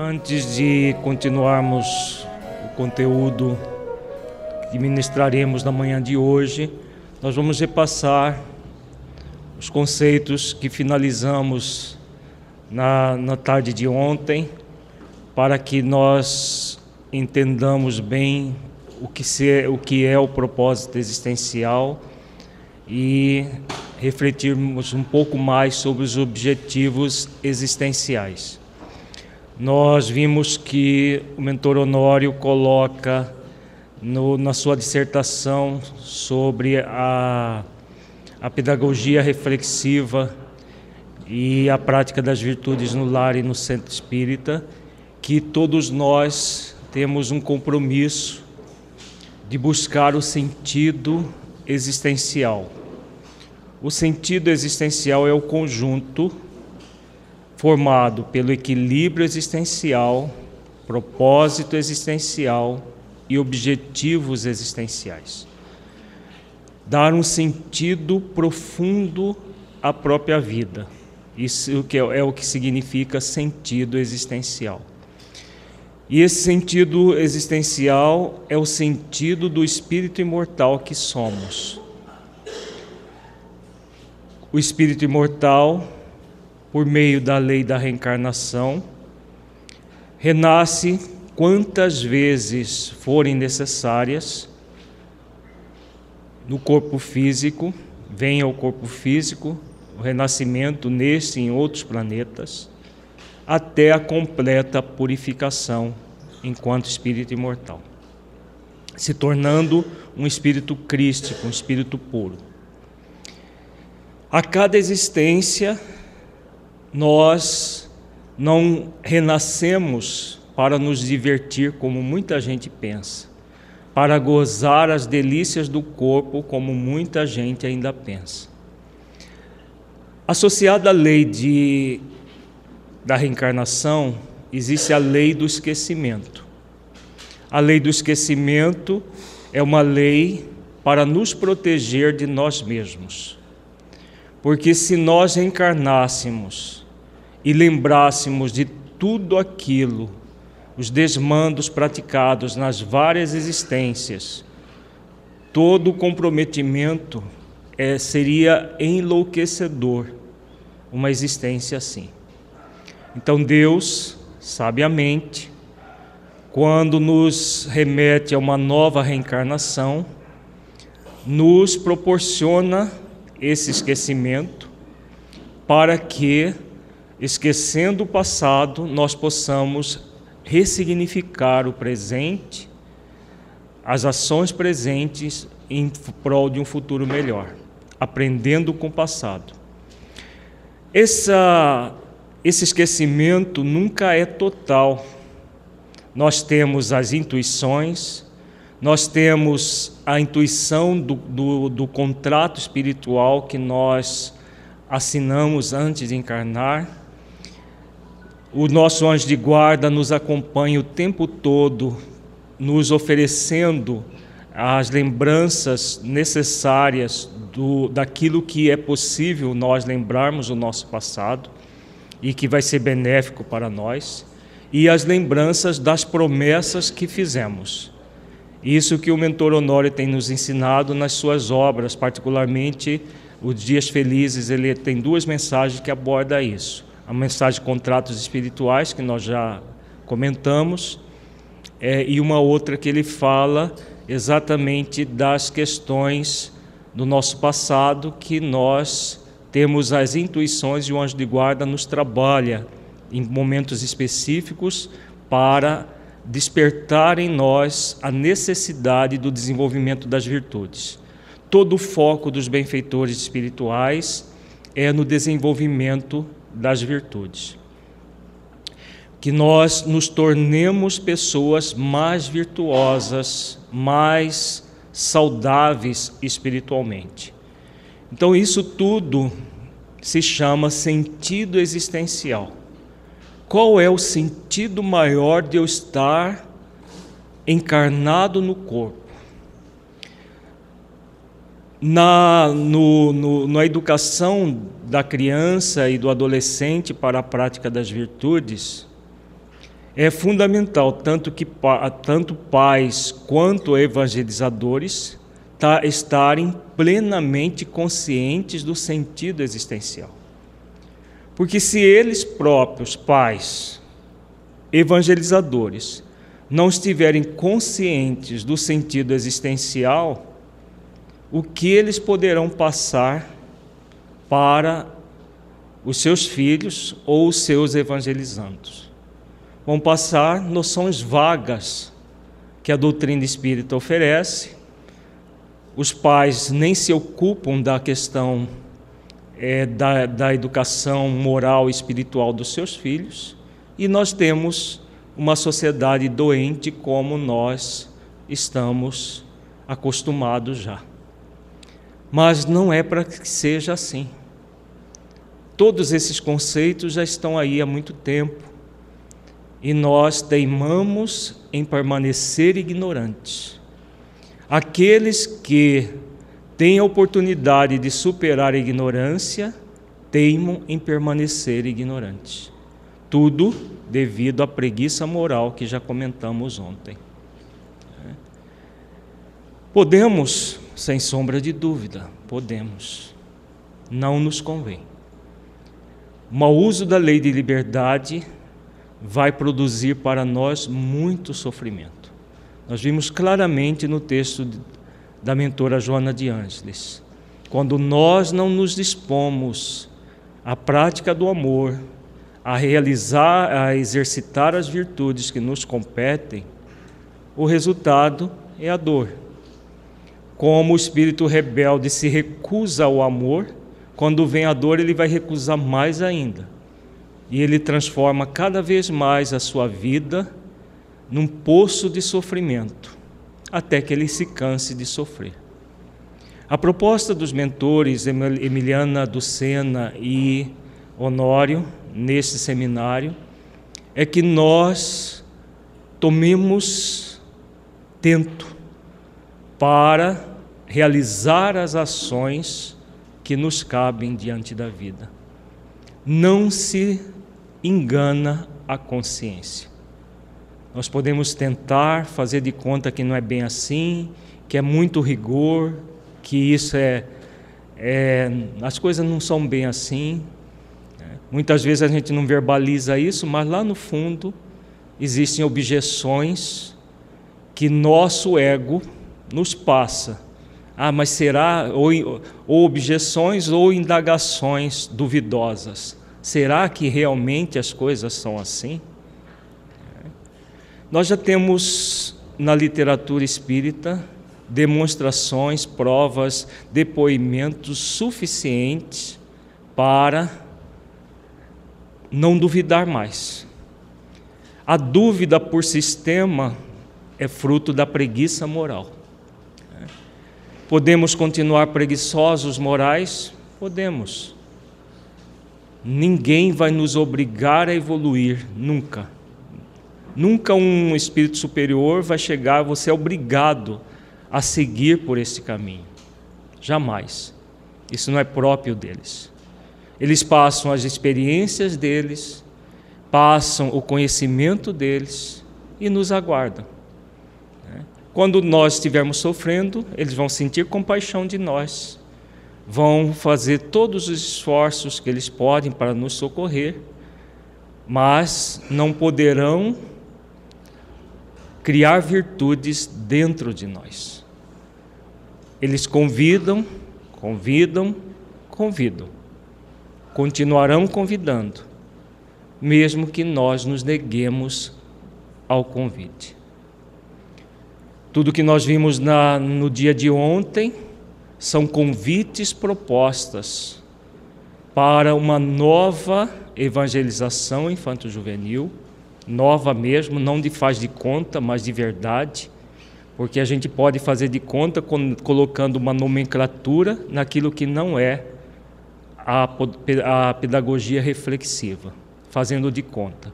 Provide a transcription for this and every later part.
Antes de continuarmos o conteúdo que ministraremos na manhã de hoje, nós vamos repassar os conceitos que finalizamos na tarde de ontem, para que nós entendamos bem o que é o propósito existencial e refletirmos um pouco mais sobre os objetivos existenciais. Nós vimos que o mentor Honório coloca na sua dissertação sobre a pedagogia reflexiva e a prática das virtudes no lar e no centro espírita, que todos nós temos um compromisso de buscar o sentido existencial. O sentido existencial é o conjunto formado pelo equilíbrio existencial, propósito existencial e objetivos existenciais. Dar um sentido profundo à própria vida. Isso é o que significa sentido existencial. E esse sentido existencial é o sentido do espírito imortal que somos. O espírito imortal, por meio da lei da reencarnação, renasce quantas vezes forem necessárias no corpo físico, vem ao corpo físico, o renascimento neste e em outros planetas, até a completa purificação enquanto espírito imortal, se tornando um espírito crístico, um espírito puro. A cada existência, nós não renascemos para nos divertir, como muita gente pensa, para gozar as delícias do corpo, como muita gente ainda pensa. Associada à lei da reencarnação, existe a lei do esquecimento. A lei do esquecimento é uma lei para nos proteger de nós mesmos. Porque se nós reencarnássemos e lembrássemos de tudo aquilo, os desmandos praticados nas várias existências, todo o comprometimento seria enlouquecedor, uma existência assim. Então Deus, sabiamente, quando nos remete a uma nova reencarnação, nos proporciona esse esquecimento para que, esquecendo o passado, nós possamos ressignificar o presente, as ações presentes em prol de um futuro melhor, aprendendo com o passado. Esse esquecimento nunca é total. Nós temos as intuições, nós temos a intuição do contrato espiritual que nós assinamos antes de encarnar. O nosso anjo de guarda nos acompanha o tempo todo, nos oferecendo as lembranças necessárias daquilo que é possível nós lembrarmos o nosso passado e que vai ser benéfico para nós, e as lembranças das promessas que fizemos. Isso que o mentor Honório tem nos ensinado nas suas obras, particularmente os Dias Felizes. Ele tem duas mensagens que abordam isso. A mensagem de contratos espirituais, que nós já comentamos, e uma outra que ele fala exatamente das questões do nosso passado, que nós temos as intuições e o anjo de guarda nos trabalha em momentos específicos para despertar em nós a necessidade do desenvolvimento das virtudes. Todo o foco dos benfeitores espirituais é no desenvolvimento das virtudes. Que nós nos tornemos pessoas mais virtuosas, mais saudáveis espiritualmente. Então isso tudo se chama sentido existencial. Qual é o sentido maior de eu estar encarnado no corpo? Na educação da criança e do adolescente para a prática das virtudes, É fundamental, tanto pais quanto evangelizadores, estarem plenamente conscientes do sentido existencial. Porque se eles próprios, pais, evangelizadores, não estiverem conscientes do sentido existencial, o que eles poderão passar para os seus filhos ou os seus evangelizandos? Vão passar noções vagas que a doutrina espírita oferece. Os pais nem se ocupam da questão da educação moral e espiritual dos seus filhos, e nós temos uma sociedade doente como nós estamos acostumados já. Mas não é para que seja assim. Todos esses conceitos já estão aí há muito tempo, e nós teimamos em permanecer ignorantes. Aqueles que têm a oportunidade de superar a ignorância, teimam em permanecer ignorantes. Tudo devido à preguiça moral que já comentamos ontem. Podemos, sem sombra de dúvida, podemos. Não nos convém. O mau uso da lei de liberdade vai produzir para nós muito sofrimento. Nós vimos claramente no texto da mentora Joana de Ângeles, quando nós não nos dispomos à prática do amor, a exercitar as virtudes que nos competem, o resultado é a dor. Como o espírito rebelde se recusa ao amor, quando vem a dor ele vai recusar mais ainda. E ele transforma cada vez mais a sua vida num poço de sofrimento, até que ele se canse de sofrer. A proposta dos mentores Emiliana Ducena e Honório, nesse seminário, é que nós tomemos tento para realizar as ações que nos cabem diante da vida. Não se engana a consciência. Nós podemos tentar fazer de conta que não é bem assim, que é muito rigor, que isso as coisas não são bem assim. Muitas vezes a gente não verbaliza isso, mas lá no fundo existem objeções que nosso ego nos passa. Mas será? Ou objeções ou indagações duvidosas. Será que realmente as coisas são assim? Nós já temos na literatura espírita demonstrações, provas, depoimentos suficientes para não duvidar mais. A dúvida por sistema é fruto da preguiça moral. Podemos continuar preguiçosos morais? Podemos. Ninguém vai nos obrigar a evoluir, nunca. Nunca um espírito superior vai chegar, você é obrigado a seguir por esse caminho. Jamais. Isso não é próprio deles. Eles passam as experiências deles, passam o conhecimento deles e nos aguardam. Quando nós estivermos sofrendo, eles vão sentir compaixão de nós, vão fazer todos os esforços que eles podem para nos socorrer, mas não poderão criar virtudes dentro de nós. Eles convidam, continuarão convidando, mesmo que nós nos neguemos ao convite. Tudo que nós vimos no dia de ontem são convites, propostas para uma nova evangelização infanto-juvenil, nova mesmo, não de faz de conta, mas de verdade, porque a gente pode fazer de conta colocando uma nomenclatura naquilo que não é a pedagogia reflexiva, fazendo de conta.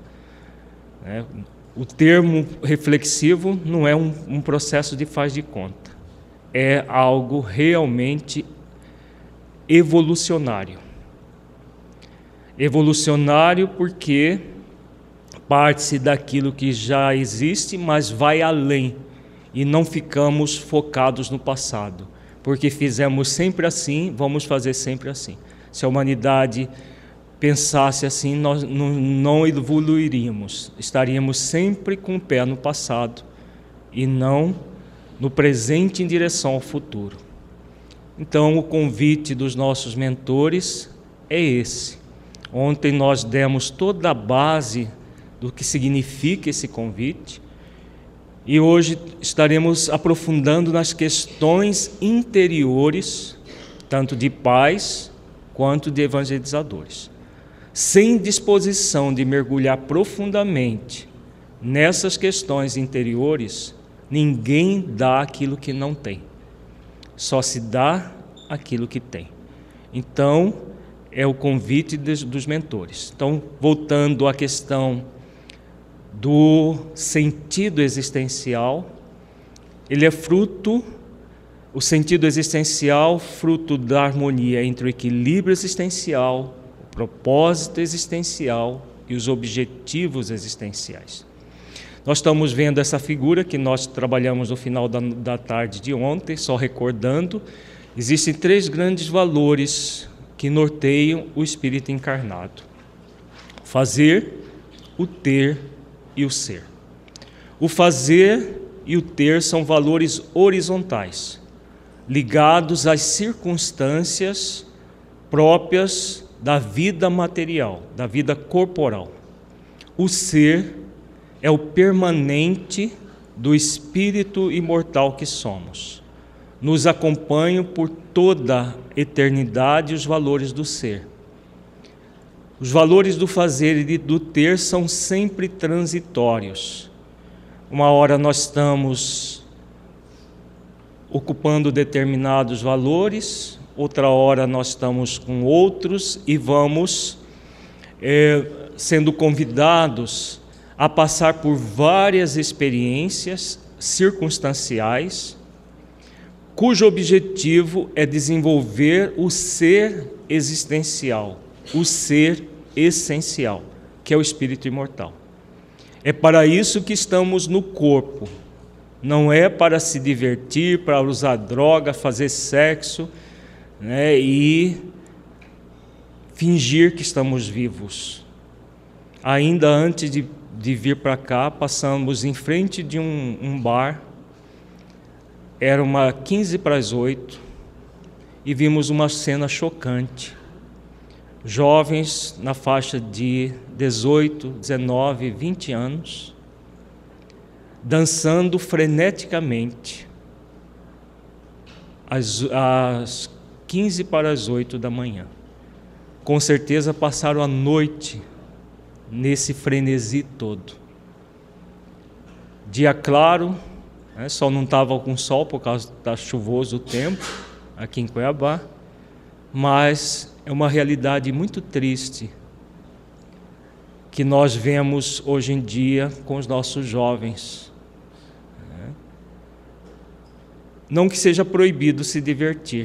O termo reflexivo não é um processo de faz de conta, é algo realmente evolucionário. Evolucionário porque parte-se daquilo que já existe, mas vai além, e não ficamos focados no passado, porque fizemos sempre assim, vamos fazer sempre assim. Se a humanidade pensasse assim, nós não evoluiríamos, estaríamos sempre com o pé no passado e não no presente em direção ao futuro. Então, o convite dos nossos mentores é esse. Ontem nós demos toda a base do que significa esse convite e hoje estaremos aprofundando nas questões interiores, tanto de pais quanto de evangelizadores. Sem disposição de mergulhar profundamente nessas questões interiores, ninguém dá aquilo que não tem. Só se dá aquilo que tem. Então, é o convite dos mentores. Então, voltando à questão do sentido existencial, ele é fruto, o sentido existencial, fruto da harmonia entre o equilíbrio existencial, o propósito existencial e os objetivos existenciais. Nós estamos vendo essa figura que nós trabalhamos no final da tarde de ontem, só recordando. Existem 3 grandes valores que norteiam o espírito encarnado: o fazer, o ter e o ser. O fazer e o ter são valores horizontais, ligados às circunstâncias próprias da vida material, da vida corporal. O ser é o permanente do espírito imortal que somos. Nos acompanham por toda a eternidade os valores do ser. Os valores do fazer e do ter são sempre transitórios. Uma hora nós estamos ocupando determinados valores, outra hora nós estamos com outros e vamos sendo convidados a passar por várias experiências circunstanciais, cujo objetivo é desenvolver o ser existencial, o ser essencial, que é o espírito imortal. É para isso que estamos no corpo, não é para se divertir, para usar droga, fazer sexo, né, e fingir que estamos vivos. Ainda antes de vir para cá, passamos em frente de um bar, era uma 7:45 e vimos uma cena chocante. Jovens na faixa de 18, 19, 20 anos, dançando freneticamente às 7:45 da manhã. Com certeza passaram a noite nesse frenesi todo. Dia claro, né, só não estava com sol por causa da chuvoso tempo aqui em Cuiabá, mas é uma realidade muito triste que nós vemos hoje em dia com os nossos jovens. Não que seja proibido se divertir,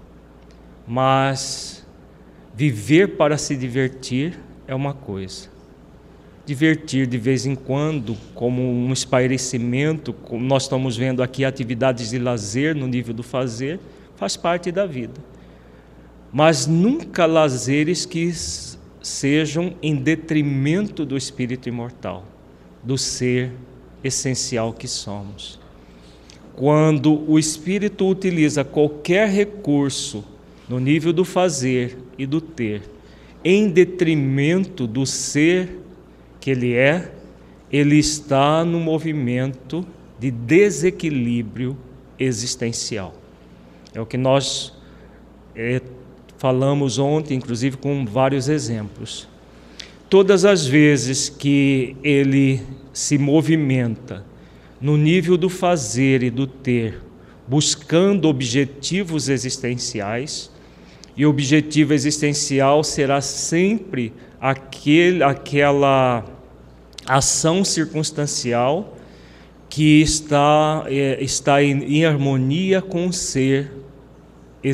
mas viver para se divertir é uma coisa. Divertir de vez em quando, como um espairecimento, como nós estamos vendo aqui, atividades de lazer no nível do fazer, faz parte da vida. Mas nunca lazeres que sejam em detrimento do espírito imortal, do ser essencial que somos. Quando o espírito utiliza qualquer recurso no nível do fazer e do ter, em detrimento do ser que ele está no movimento de desequilíbrio existencial. É o que nós falamos ontem, inclusive com vários exemplos. Todas as vezes que ele se movimenta no nível do fazer e do ter, buscando objetivos existenciais, e o objetivo existencial será sempre aquela ação circunstancial que está em harmonia com o ser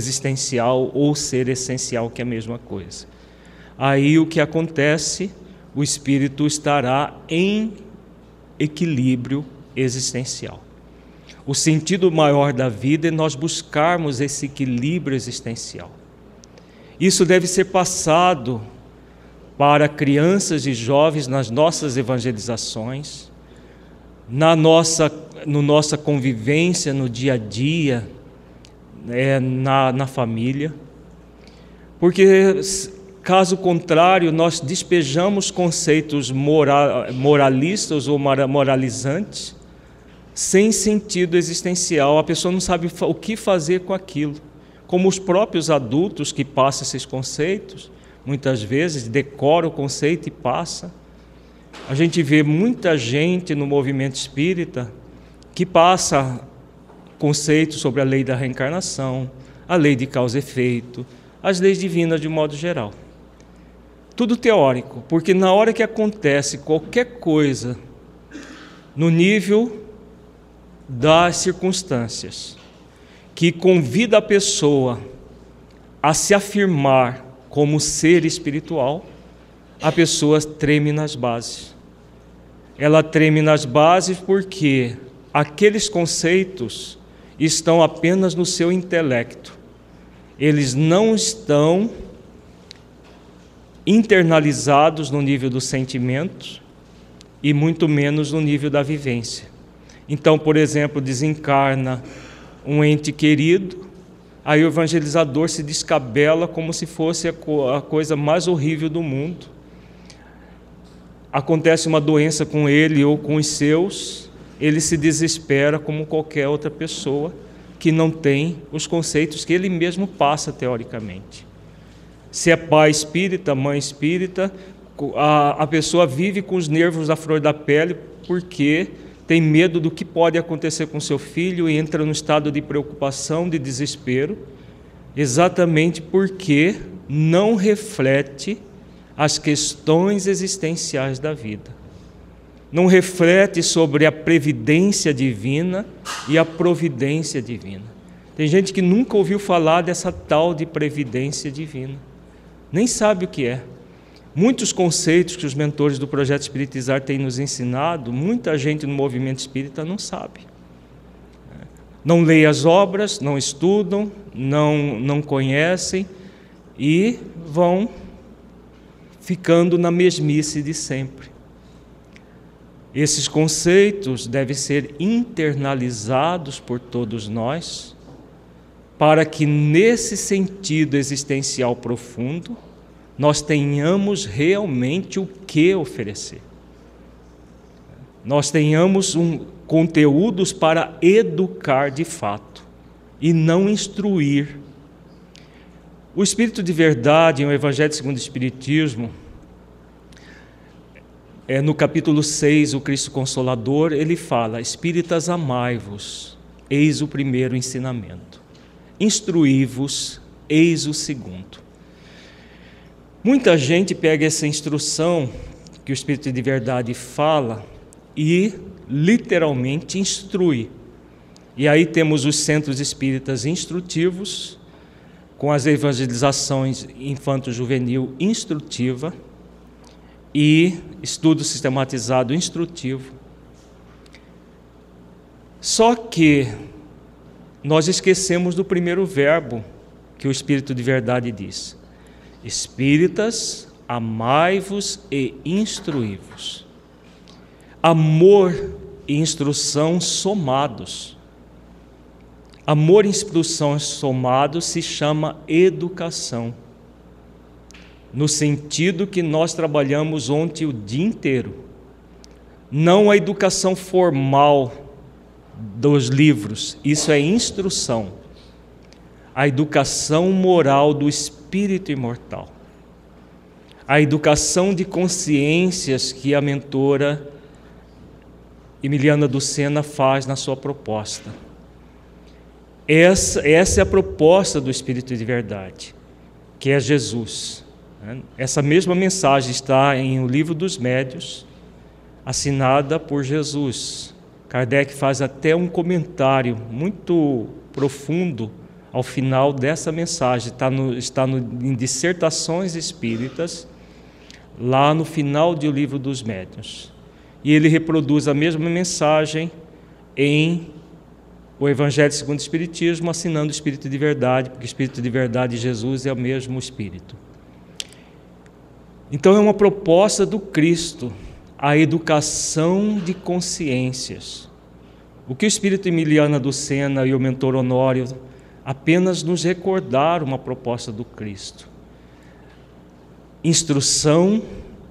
existencial ou ser essencial, que é a mesma coisa. Aí o que acontece? o espírito estará em equilíbrio existencial. O sentido maior da vida é nós buscarmos esse equilíbrio existencial. Isso deve ser passado para crianças e jovens nas nossas evangelizações, na nossa convivência no dia a dia, na família, porque caso contrário nós despejamos conceitos moralistas ou moralizantes sem sentido existencial. A pessoa não sabe o que fazer com aquilo. Como os próprios adultos que passam esses conceitos, muitas vezes decora o conceito e passa. A gente vê muita gente no movimento espírita que passa conceitos sobre a lei da reencarnação, a lei de causa e efeito, as leis divinas de modo geral. Tudo teórico, porque na hora que acontece qualquer coisa no nível das circunstâncias que convida a pessoa a se afirmar como ser espiritual, a pessoa treme nas bases. Ela treme nas bases porque aqueles conceitos estão apenas no seu intelecto. Eles não estão internalizados no nível dos sentimentos e muito menos no nível da vivência. Então, por exemplo, desencarna um ente querido, aí o evangelizador se descabela como se fosse a coisa mais horrível do mundo. Acontece uma doença com ele ou com os seus, ele se desespera como qualquer outra pessoa que não tem os conceitos que ele mesmo passa teoricamente. Se é pai espírita, mãe espírita, a pessoa vive com os nervos à flor da pele porque tem medo do que pode acontecer com seu filho e entra no estado de preocupação, de desespero, exatamente porque não reflete as questões existenciais da vida. Não reflete sobre a previdência divina e a providência divina. Tem gente que nunca ouviu falar dessa tal de previdência divina. Nem sabe o que é. Muitos conceitos que os mentores do Projeto Espiritizar têm nos ensinado, muita gente no movimento espírita não sabe. Não lê as obras, não estudam, não conhecem e vão ficando na mesmice de sempre. Esses conceitos devem ser internalizados por todos nós, para que nesse sentido existencial profundo, nós tenhamos realmente o que oferecer. Nós tenhamos conteúdos para educar de fato e não instruir. O Espírito de Verdade, em O Evangelho segundo o Espiritismo, no capítulo 6, o Cristo Consolador, ele fala: Espíritas, amai-vos, eis o primeiro ensinamento. Instruí-vos, eis o segundo. Muita gente pega essa instrução que o Espírito de Verdade fala e literalmente instrui. E aí temos os centros espíritas instrutivos, com as evangelizações infanto-juvenil instrutiva e estudo sistematizado instrutivo. Só que nós esquecemos do primeiro verbo que o Espírito de Verdade diz: Espíritas, amai-vos e instruí-vos. Amor e instrução somados. Amor e instrução somados se chama educação, no sentido que nós trabalhamos ontem o dia inteiro. Não a educação formal dos livros, isso é instrução. A educação moral do espírito imortal. A educação de consciências que a mentora Emiliana Lucena faz na sua proposta. Essa é a proposta do Espírito de Verdade, que é Jesus. Essa mesma mensagem está em O Livro dos Médiuns, assinada por Jesus. Kardec faz até um comentário muito profundo ao final dessa mensagem, está em Dissertações Espíritas, lá no final do Livro dos Médiuns. E ele reproduz a mesma mensagem em o Evangelho segundo o Espiritismo, assinando o Espírito de Verdade, porque o Espírito de Verdade e Jesus é o mesmo Espírito. Então é uma proposta do Cristo, a educação de consciências. O que o Espírito Emiliana do Sena e o mentor Honório apenas nos recordaram uma proposta do Cristo. Instrução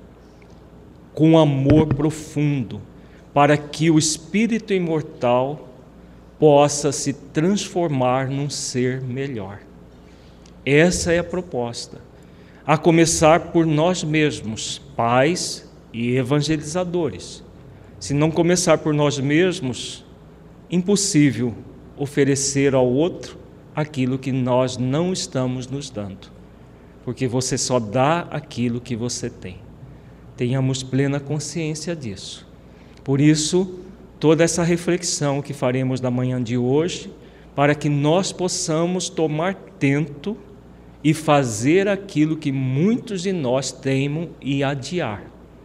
com amor profundo, para que o espírito imortal possa se transformar num ser melhor. Essa é a proposta. A começar por nós mesmos, pais e evangelizadores. Se não começar por nós mesmos, impossível oferecer ao outro aquilo que nós não estamos nos dando, porque você só dá aquilo que você tem. Tenhamos plena consciência disso. Por isso, toda essa reflexão que faremos na manhã de hoje, para que nós possamos tomar tento e fazer aquilo que muitos de nós temem e adiar.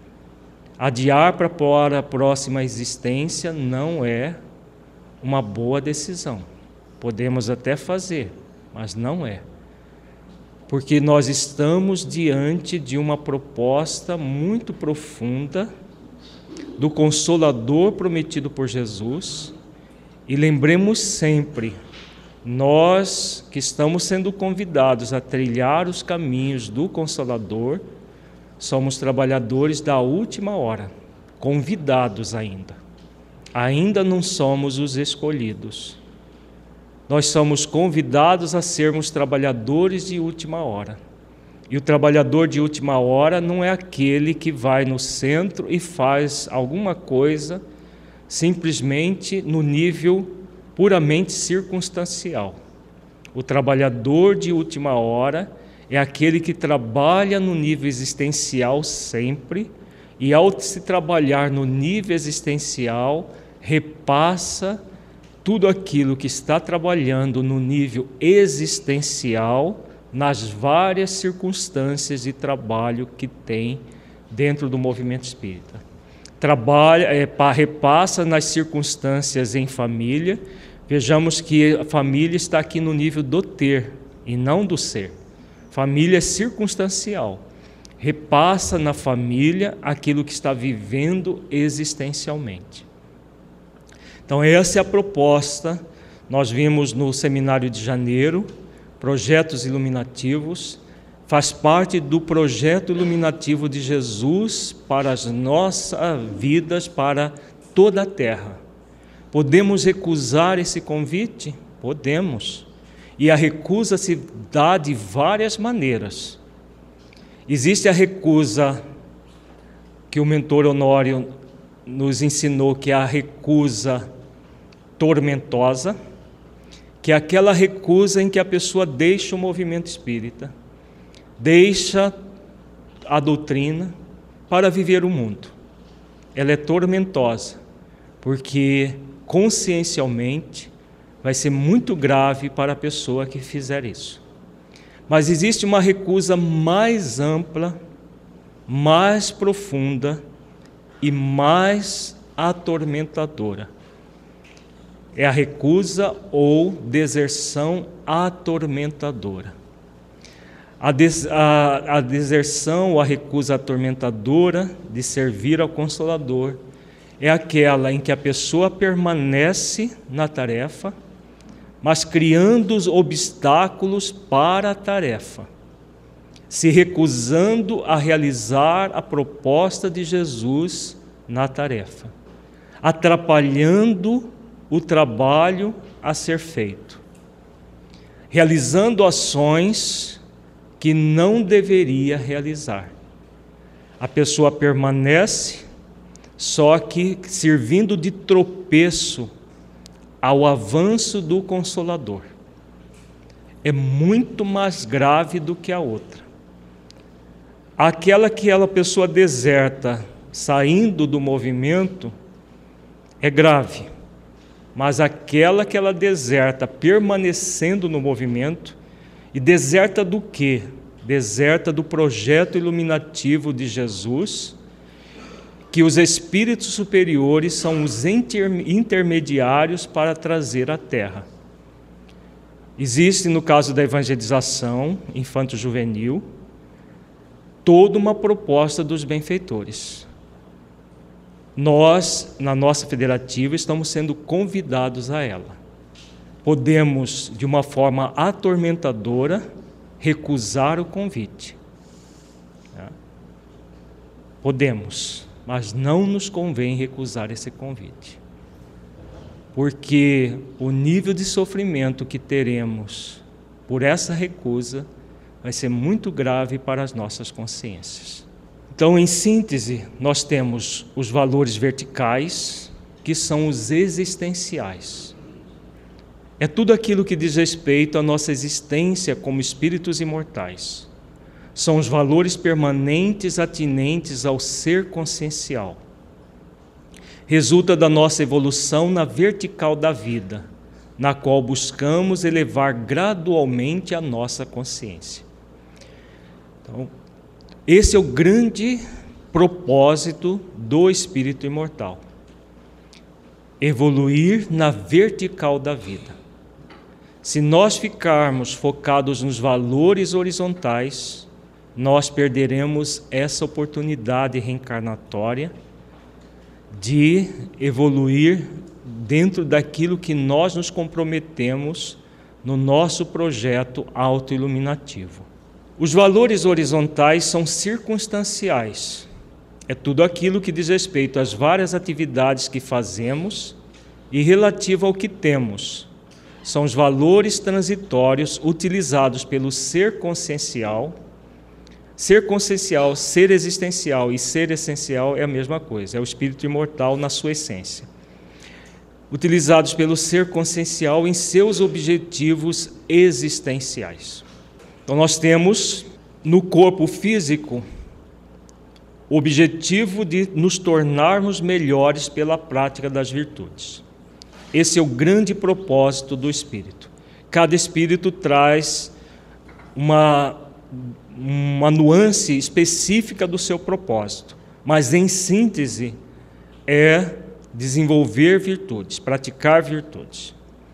Adiar para a próxima existência não é uma boa decisão. Podemos até fazer, mas não é. Porque nós estamos diante de uma proposta muito profunda do Consolador prometido por Jesus. E lembremos sempre, nós que estamos sendo convidados a trilhar os caminhos do Consolador, somos trabalhadores da última hora, convidados ainda. Ainda não somos os escolhidos. Nós somos convidados a sermos trabalhadores de última hora. E o trabalhador de última hora não é aquele que vai no centro e faz alguma coisa simplesmente no nível puramente circunstancial. O trabalhador de última hora é aquele que trabalha no nível existencial sempre, e ao se trabalhar no nível existencial, repassa tudo aquilo que está trabalhando no nível existencial nas várias circunstâncias de trabalho que tem dentro do movimento espírita. Repassa nas circunstâncias em família. Vejamos que a família está aqui no nível do ter e não do ser. Família é circunstancial. Repassa na família aquilo que está vivendo existencialmente. Então essa é a proposta. Nós vimos no seminário de janeiro, projetos iluminativos, faz parte do projeto iluminativo de Jesus para as nossas vidas, para toda a terra. Podemos recusar esse convite? Podemos. E a recusa se dá de várias maneiras. Existe a recusa que o mentor Honório nos ensinou, que é a recusa tormentosa, que é aquela recusa em que a pessoa deixa o movimento espírita, deixa a doutrina para viver o mundo. Ela é tormentosa, porque consciencialmente vai ser muito grave para a pessoa que fizer isso. Mas existe uma recusa mais ampla, mais profunda e mais atormentadora. É a recusa ou deserção atormentadora. A deserção ou a recusa atormentadora de servir ao Consolador é aquela em que a pessoa permanece na tarefa, mas criando os obstáculos para a tarefa, se recusando a realizar a proposta de Jesus na tarefa, atrapalhando o trabalho a ser feito, realizando ações que não deveria realizar. A pessoa permanece, só que servindo de tropeço ao avanço do Consolador. É muito mais grave do que a outra. Aquela pessoa deserta, saindo do movimento, é grave. Mas aquela que ela deserta, permanecendo no movimento, e deserta do quê? deserta do projeto iluminativo de Jesus, que os espíritos superiores são os intermediários para trazer à Terra. Existe, no caso da evangelização infanto-juvenil, toda uma proposta dos benfeitores. Nós, na nossa federativa, estamos sendo convidados a ela. Podemos, de uma forma atormentadora, recusar o convite. Podemos, mas não nos convém recusar esse convite. Porque o nível de sofrimento que teremos por essa recusa vai ser muito grave para as nossas consciências. Então, em síntese, nós temos os valores verticais, que são os existenciais. É tudo aquilo que diz respeito à nossa existência como espíritos imortais. São os valores permanentes atinentes ao ser consciencial. Resulta da nossa evolução na vertical da vida, na qual buscamos elevar gradualmente a nossa consciência. Então, esse é o grande propósito do espírito imortal. Evoluir na vertical da vida. Se nós ficarmos focados nos valores horizontais, nós perderemos essa oportunidade reencarnatória de evoluir dentro daquilo que nós nos comprometemos no nosso projeto autoiluminativo. Os valores horizontais são circunstanciais. É tudo aquilo que diz respeito às várias atividades que fazemos e relativo ao que temos. São os valores transitórios utilizados pelo ser consciencial. Ser consciencial, ser existencial e ser essencial é a mesma coisa, é o espírito imortal na sua essência. Utilizados pelo ser consciencial em seus objetivos existenciais. Então nós temos no corpo físico o objetivo de nos tornarmos melhores pela prática das virtudes. Esse é o grande propósito do espírito. Cada espírito traz uma nuance específica do seu propósito, mas em síntese é desenvolver virtudes, praticar virtudes.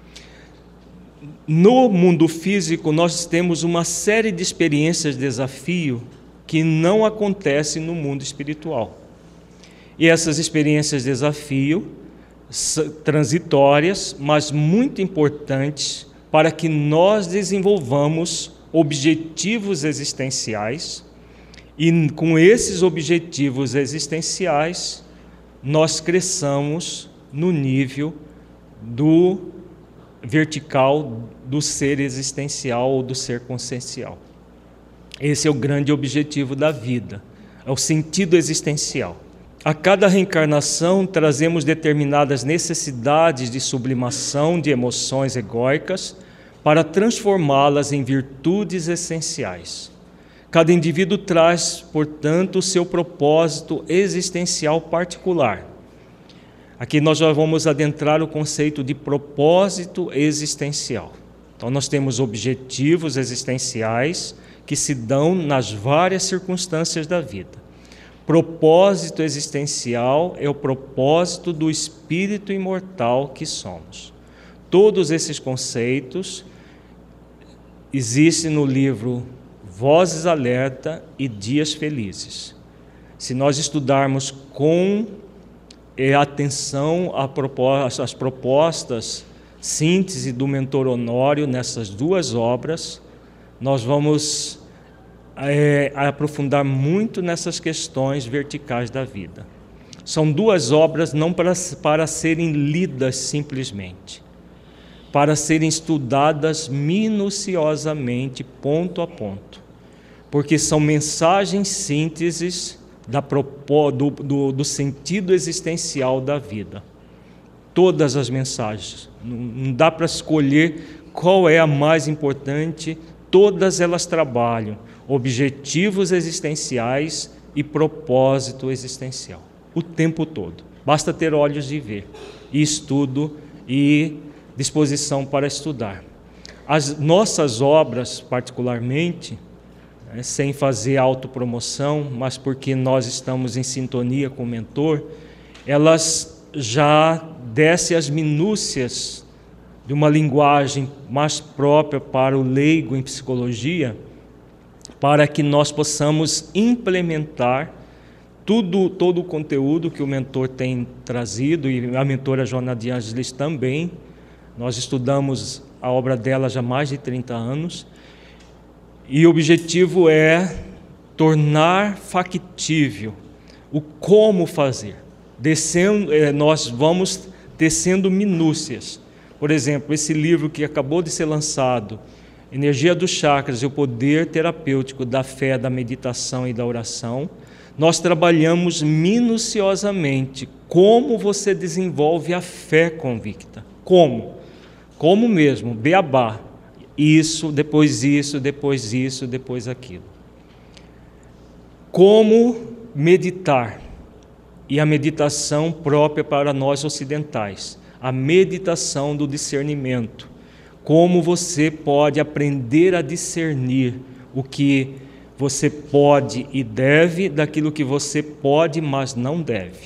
No mundo físico nós temos uma série de experiências de desafio que não acontecem no mundo espiritual. E essas experiências de desafio transitórias, mas muito importantes para que nós desenvolvamos objetivos existenciais e com esses objetivos existenciais nós cresçamos no nível do vertical do ser existencial ou do ser consciencial. Esse é o grande objetivo da vida, é o sentido existencial. A cada reencarnação trazemos determinadas necessidades de sublimação de emoções egóicas para transformá-las em virtudes essenciais. Cada indivíduo traz, portanto, o seu propósito existencial particular. Aqui nós já vamos adentrar o conceito de propósito existencial. Então nós temos objetivos existenciais que se dão nas várias circunstâncias da vida. Propósito existencial é o propósito do espírito imortal que somos. Todos esses conceitos existem no livro Vozes Alerta e Dias Felizes. Se nós estudarmos com atenção às propostas síntese do mentor Honório nessas duas obras, nós vamos aprofundar muito nessas questões verticais da vida. São duas obras não para serem lidas simplesmente, para serem estudadas minuciosamente, ponto a ponto, porque são mensagens sínteses do sentido existencial da vida. Todas as mensagens, não dá para escolher qual é a mais importante, todas elas trabalham objetivos existenciais e propósito existencial, o tempo todo. Basta ter olhos de ver, e estudo e disposição para estudar. As nossas obras, particularmente, sem fazer autopromoção, mas porque nós estamos em sintonia com o mentor, elas já descem as minúcias de uma linguagem mais própria para o leigo em psicologia, para que nós possamos implementar todo o conteúdo que o mentor tem trazido, e a mentora Joana de Ângeles também. Nós estudamos a obra dela já há mais de 30 anos, e o objetivo é tornar factível o como fazer. Nós vamos descendo minúcias. Por exemplo, esse livro que acabou de ser lançado, Energia dos Chakras e o Poder Terapêutico da Fé, da Meditação e da Oração, nós trabalhamos minuciosamente como você desenvolve a fé convicta. Como? Como mesmo, beabá. Isso, depois aquilo. Como meditar. E a meditação própria para nós ocidentais. A meditação do discernimento. Como você pode aprender a discernir o que você pode e deve daquilo que você pode, mas não deve.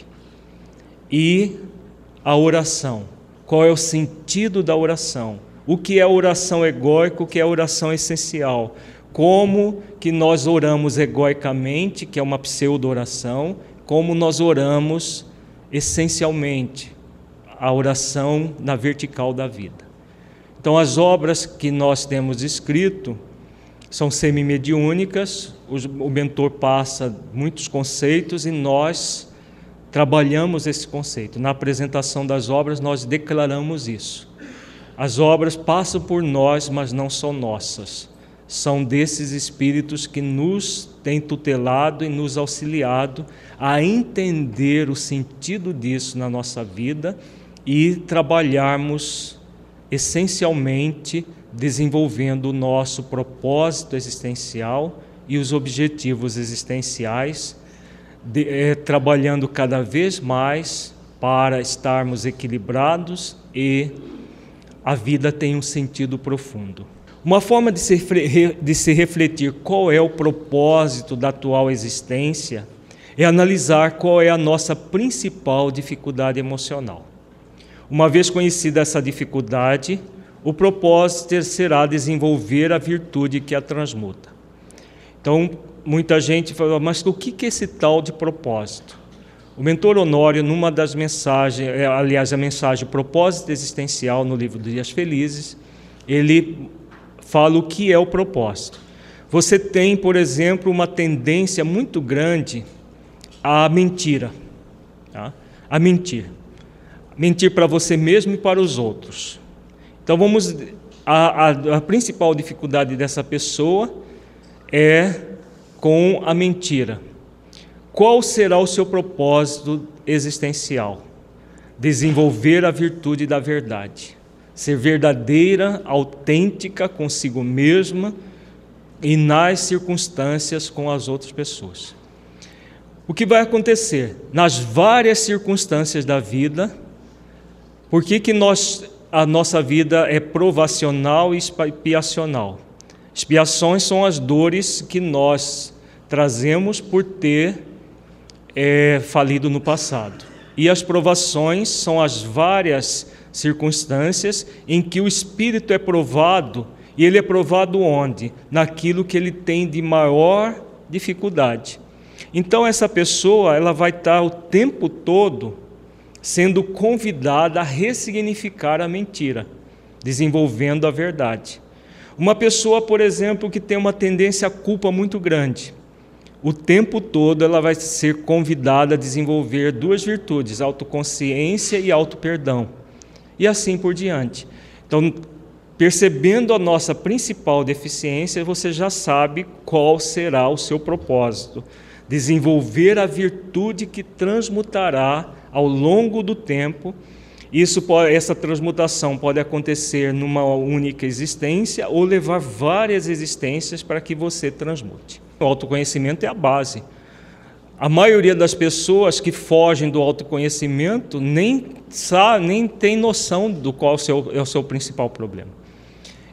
E a oração. Qual é o sentido da oração? O que é oração egóica, o que é oração essencial? Como que nós oramos egoicamente, que é uma pseudo-oração, como nós oramos essencialmente, a oração na vertical da vida. Então, as obras que nós temos escrito são semi-mediúnicas, o mentor passa muitos conceitos e nós trabalhamos esse conceito. Na apresentação das obras, nós declaramos isso. As obras passam por nós, mas não são nossas. São desses espíritos que nos têm tutelado e nos auxiliado a entender o sentido disso na nossa vida e trabalharmos essencialmente desenvolvendo o nosso propósito existencial e os objetivos existenciais, trabalhando cada vez mais para estarmos equilibrados e a vida tem um sentido profundo. Uma forma de se refletir qual é o propósito da atual existência é analisar qual é a nossa principal dificuldade emocional. Uma vez conhecida essa dificuldade, o propósito será desenvolver a virtude que a transmuta. Então, muita gente fala, mas o que é esse tal de propósito? O mentor Honório, numa das mensagens, aliás, a mensagem Propósito Existencial, no livro Dias Felizes, ele fala o que é o propósito. Você tem, por exemplo, uma tendência muito grande à mentira, tá? A mentir. Mentir para você mesmo e para os outros. Então, a principal dificuldade dessa pessoa é com a mentira. Qual será o seu propósito existencial? Desenvolver a virtude da verdade. Ser verdadeira, autêntica consigo mesma e nas circunstâncias com as outras pessoas. O que vai acontecer? Nas várias circunstâncias da vida, por que a nossa vida é provacional e expiacional? Expiações são as dores que nós trazemos por ter falido no passado. E as provações são as várias circunstâncias em que o espírito é provado, e ele é provado onde? Naquilo que ele tem de maior dificuldade. Então essa pessoa, ela vai estar o tempo todo sendo convidada a ressignificar a mentira, desenvolvendo a verdade. Uma pessoa, por exemplo, que tem uma tendência à culpa muito grande, o tempo todo ela vai ser convidada a desenvolver duas virtudes, autoconsciência e autoperdão, e assim por diante. Então, percebendo a nossa principal deficiência, você já sabe qual será o seu propósito. Desenvolver a virtude que transmutará ao longo do tempo. Essa transmutação pode acontecer numa única existência ou levar várias existências para que você transmute. O autoconhecimento é a base. A maioria das pessoas que fogem do autoconhecimento nem tem noção do qual é o seu principal problema.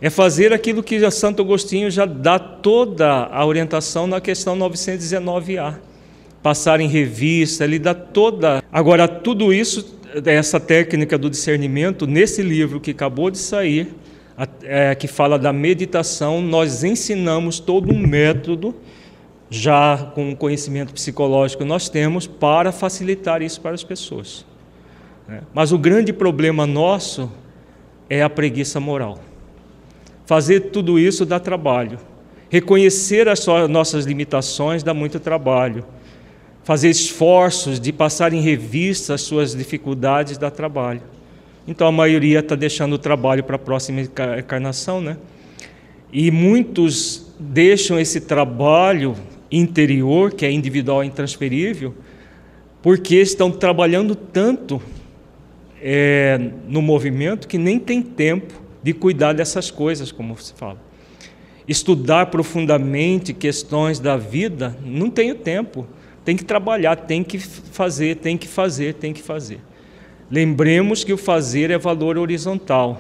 É fazer aquilo que Santo Agostinho já dá toda a orientação na questão 919A. Passar em revista, ele dá toda... Agora, tudo isso, essa técnica do discernimento, nesse livro que acabou de sair, que fala da meditação, nós ensinamos todo um método, já com o conhecimento psicológico que nós temos, para facilitar isso para as pessoas. Mas o grande problema nosso é a preguiça moral. Fazer tudo isso dá trabalho. Reconhecer as nossas limitações dá muito trabalho. Fazer esforços de passar em revista as suas dificuldades dá trabalho. Então a maioria está deixando o trabalho para a próxima encarnação, né? E muitos deixam esse trabalho interior, que é individual e intransferível, porque estão trabalhando tanto no movimento que nem tem tempo de cuidar dessas coisas, como se fala. Estudar profundamente questões da vida, não tenho tempo. Tem que trabalhar, tem que fazer, tem que fazer, tem que fazer. Lembremos que o fazer é valor horizontal.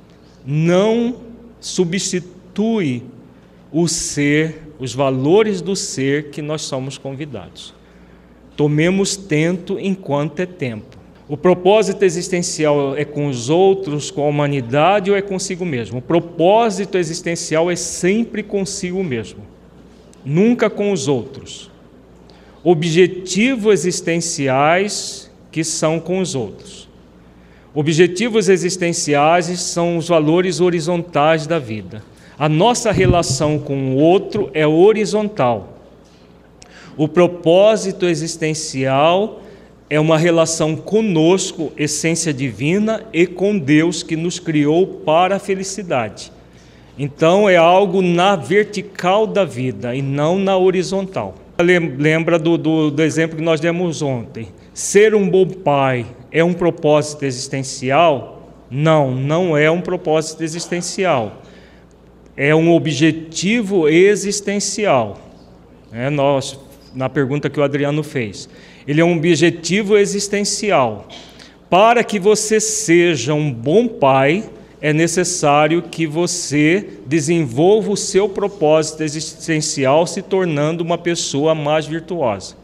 Não substitui o ser, os valores do ser que nós somos convidados. Tomemos tento enquanto é tempo. O propósito existencial é com os outros, com a humanidade ou é consigo mesmo? O propósito existencial é sempre consigo mesmo, nunca com os outros. Objetivos existenciais que são com os outros. Objetivos existenciais são os valores horizontais da vida. A nossa relação com o outro é horizontal. O propósito existencial é uma relação conosco, essência divina, e com Deus que nos criou para a felicidade. Então é algo na vertical da vida e não na horizontal. Lembra do exemplo que nós demos ontem. Ser um bom pai é um propósito existencial? Não, não é um propósito existencial. É um objetivo existencial. Na pergunta que o Adriano fez. Ele é um objetivo existencial. Para que você seja um bom pai, é necessário que você desenvolva o seu propósito existencial, se tornando uma pessoa mais virtuosa.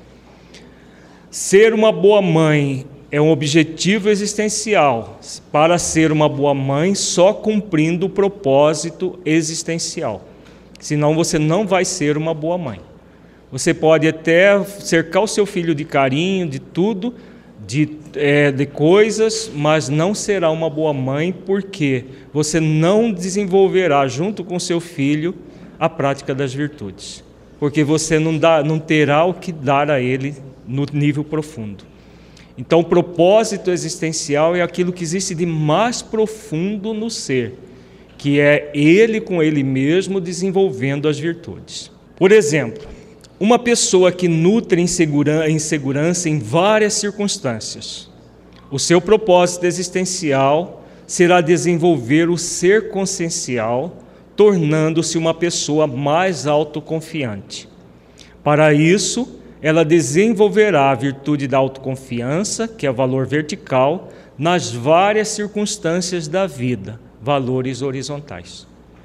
Ser uma boa mãe é um objetivo existencial. Para ser uma boa mãe, só cumprindo o propósito existencial. Senão você não vai ser uma boa mãe. Você pode até cercar o seu filho de carinho, de tudo, de coisas, mas não será uma boa mãe porque você não desenvolverá junto com seu filho a prática das virtudes. Porque você não terá o que dar a ele no nível profundo. Então o propósito existencial é aquilo que existe de mais profundo no ser, que é ele com ele mesmo desenvolvendo as virtudes. Por exemplo, uma pessoa que nutre insegurança em várias circunstâncias, o seu propósito existencial será desenvolver o ser consciencial, tornando-se uma pessoa mais autoconfiante. Para isso, ela desenvolverá a virtude da autoconfiança, que é o valor vertical, nas várias circunstâncias da vida, valores horizontais.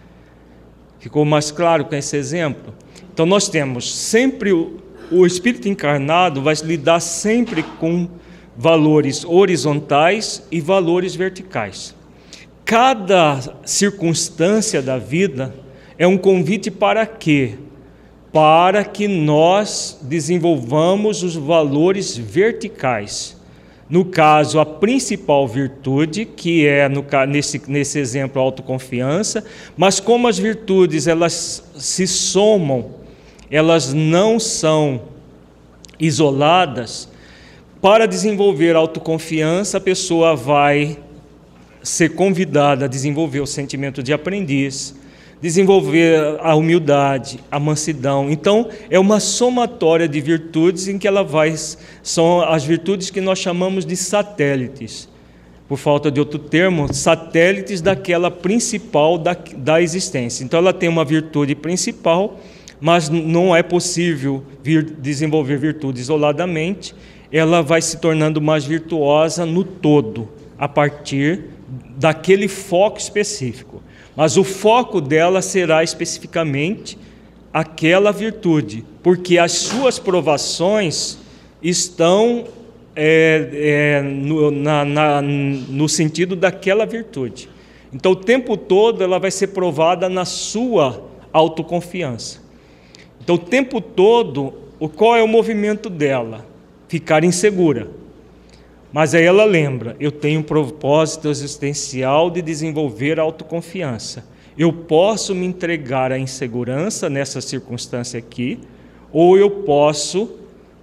Ficou mais claro com esse exemplo? Então nós temos sempre o espírito encarnado vai lidar sempre com valores horizontais e valores verticais. Cada circunstância da vida é um convite para quê? Para que nós desenvolvamos os valores verticais. No caso, a principal virtude, que é nesse exemplo a autoconfiança, mas como as virtudes elas se somam, elas não são isoladas, para desenvolver a autoconfiança, a pessoa vai ser convidada a desenvolver o sentimento de aprendiz, desenvolver a humildade, a mansidão. Então, é uma somatória de virtudes em que são as virtudes que nós chamamos de satélites. Por falta de outro termo, satélites daquela principal da existência. Então, ela tem uma virtude principal, mas não é possível desenvolver virtude isoladamente. Ela vai se tornando mais virtuosa no todo, a partir daquele foco específico. Mas o foco dela será especificamente aquela virtude, porque as suas provações estão no sentido daquela virtude. Então, o tempo todo ela vai ser provada na sua autoconfiança. Então, o tempo todo, qual é o movimento dela? Ficar insegura. Mas aí ela lembra, eu tenho um propósito existencial de desenvolver a autoconfiança. Eu posso me entregar à insegurança nessa circunstância aqui, ou eu posso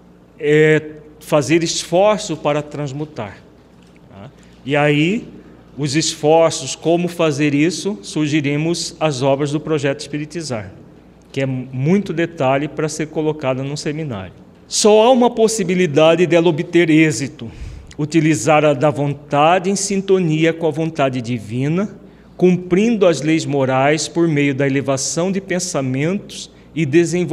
fazer esforço para transmutar. Tá? E aí, os esforços, como fazer isso, sugerimos as obras do Projeto Espiritizar, que é muito detalhe para ser colocada num seminário. Só há uma possibilidade dela obter êxito, utilizar a da vontade em sintonia com a vontade divina, cumprindo as leis morais por meio da elevação de pensamentos e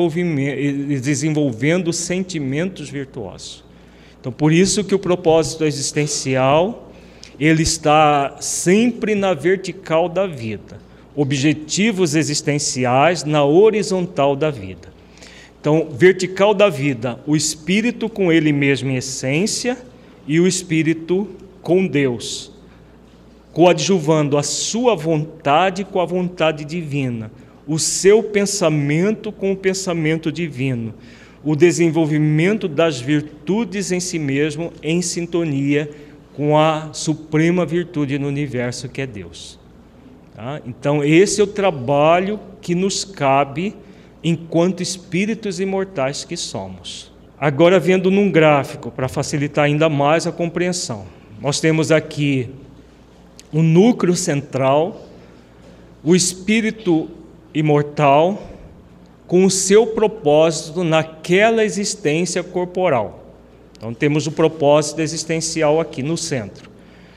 desenvolvendo sentimentos virtuosos. Então, por isso que o propósito existencial, ele está sempre na vertical da vida. Objetivos existenciais na horizontal da vida. Então, vertical da vida, o espírito com ele mesmo em essência e o espírito com Deus, coadjuvando a sua vontade com a vontade divina, o seu pensamento com o pensamento divino, o desenvolvimento das virtudes em si mesmo em sintonia com a suprema virtude no universo que é Deus. Tá? Então, esse é o trabalho que nos cabe enquanto espíritos imortais que somos. Agora, vendo num gráfico, para facilitar ainda mais a compreensão, nós temos aqui o núcleo central, o espírito imortal, com o seu propósito naquela existência corporal. Então, temos o propósito existencial aqui no centro.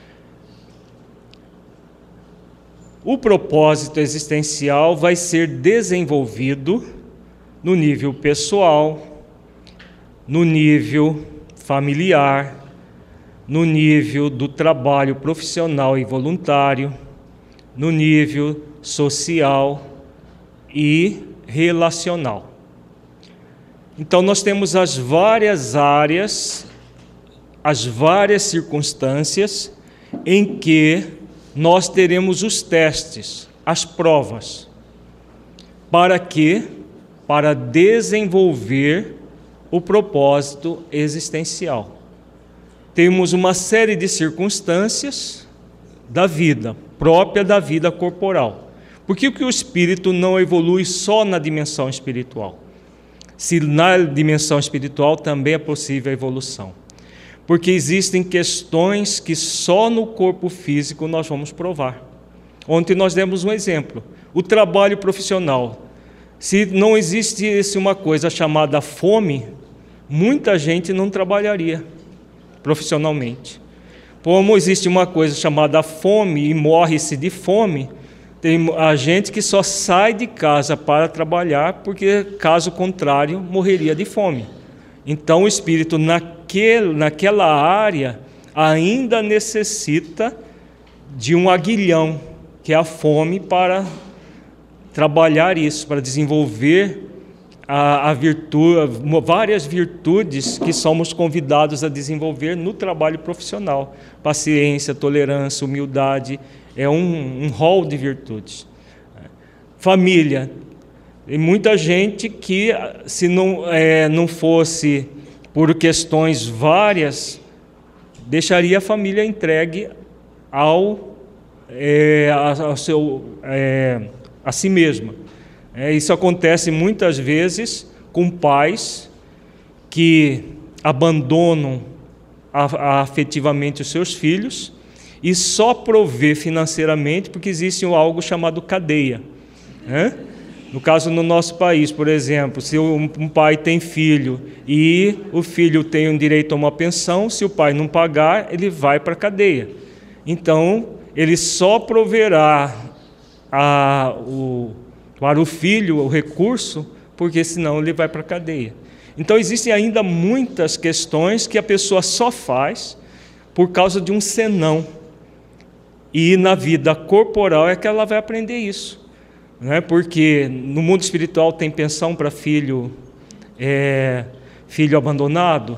O propósito existencial vai ser desenvolvido no nível pessoal, no nível familiar, no nível do trabalho profissional e voluntário, no nível social e relacional. Então, nós temos as várias áreas, as várias circunstâncias em que nós teremos os testes, as provas. Para quê? Para desenvolver o propósito existencial. Temos uma série de circunstâncias da vida, própria da vida corporal. Por que o espírito não evolui só na dimensão espiritual? Se na dimensão espiritual também é possível a evolução. Porque existem questões que só no corpo físico nós vamos provar. Ontem nós demos um exemplo. O trabalho profissional. Se não existisse uma coisa chamada fome, muita gente não trabalharia profissionalmente. Como existe uma coisa chamada fome e morre-se de fome, tem a gente que só sai de casa para trabalhar porque, caso contrário, morreria de fome. Então, o espírito naquela área ainda necessita de um aguilhão, que é a fome, para trabalhar isso, para desenvolver a virtude, várias virtudes que somos convidados a desenvolver no trabalho profissional. Paciência, tolerância, humildade, é um rol de virtudes. Família. Tem muita gente que, se não fosse por questões várias, deixaria a família entregue a si mesma. Isso acontece muitas vezes com pais que abandonam afetivamente os seus filhos e só provê financeiramente porque existe algo chamado cadeia. No caso, no nosso país, por exemplo, se um pai tem filho e o filho tem um direito a uma pensão, se o pai não pagar, ele vai para a cadeia. Então, ele só proverá para o filho o recurso, porque senão ele vai para a cadeia. Então, existem ainda muitas questões que a pessoa só faz por causa de um senão. E na vida corporal é que ela vai aprender isso. Não é? Porque no mundo espiritual tem pensão para filho abandonado,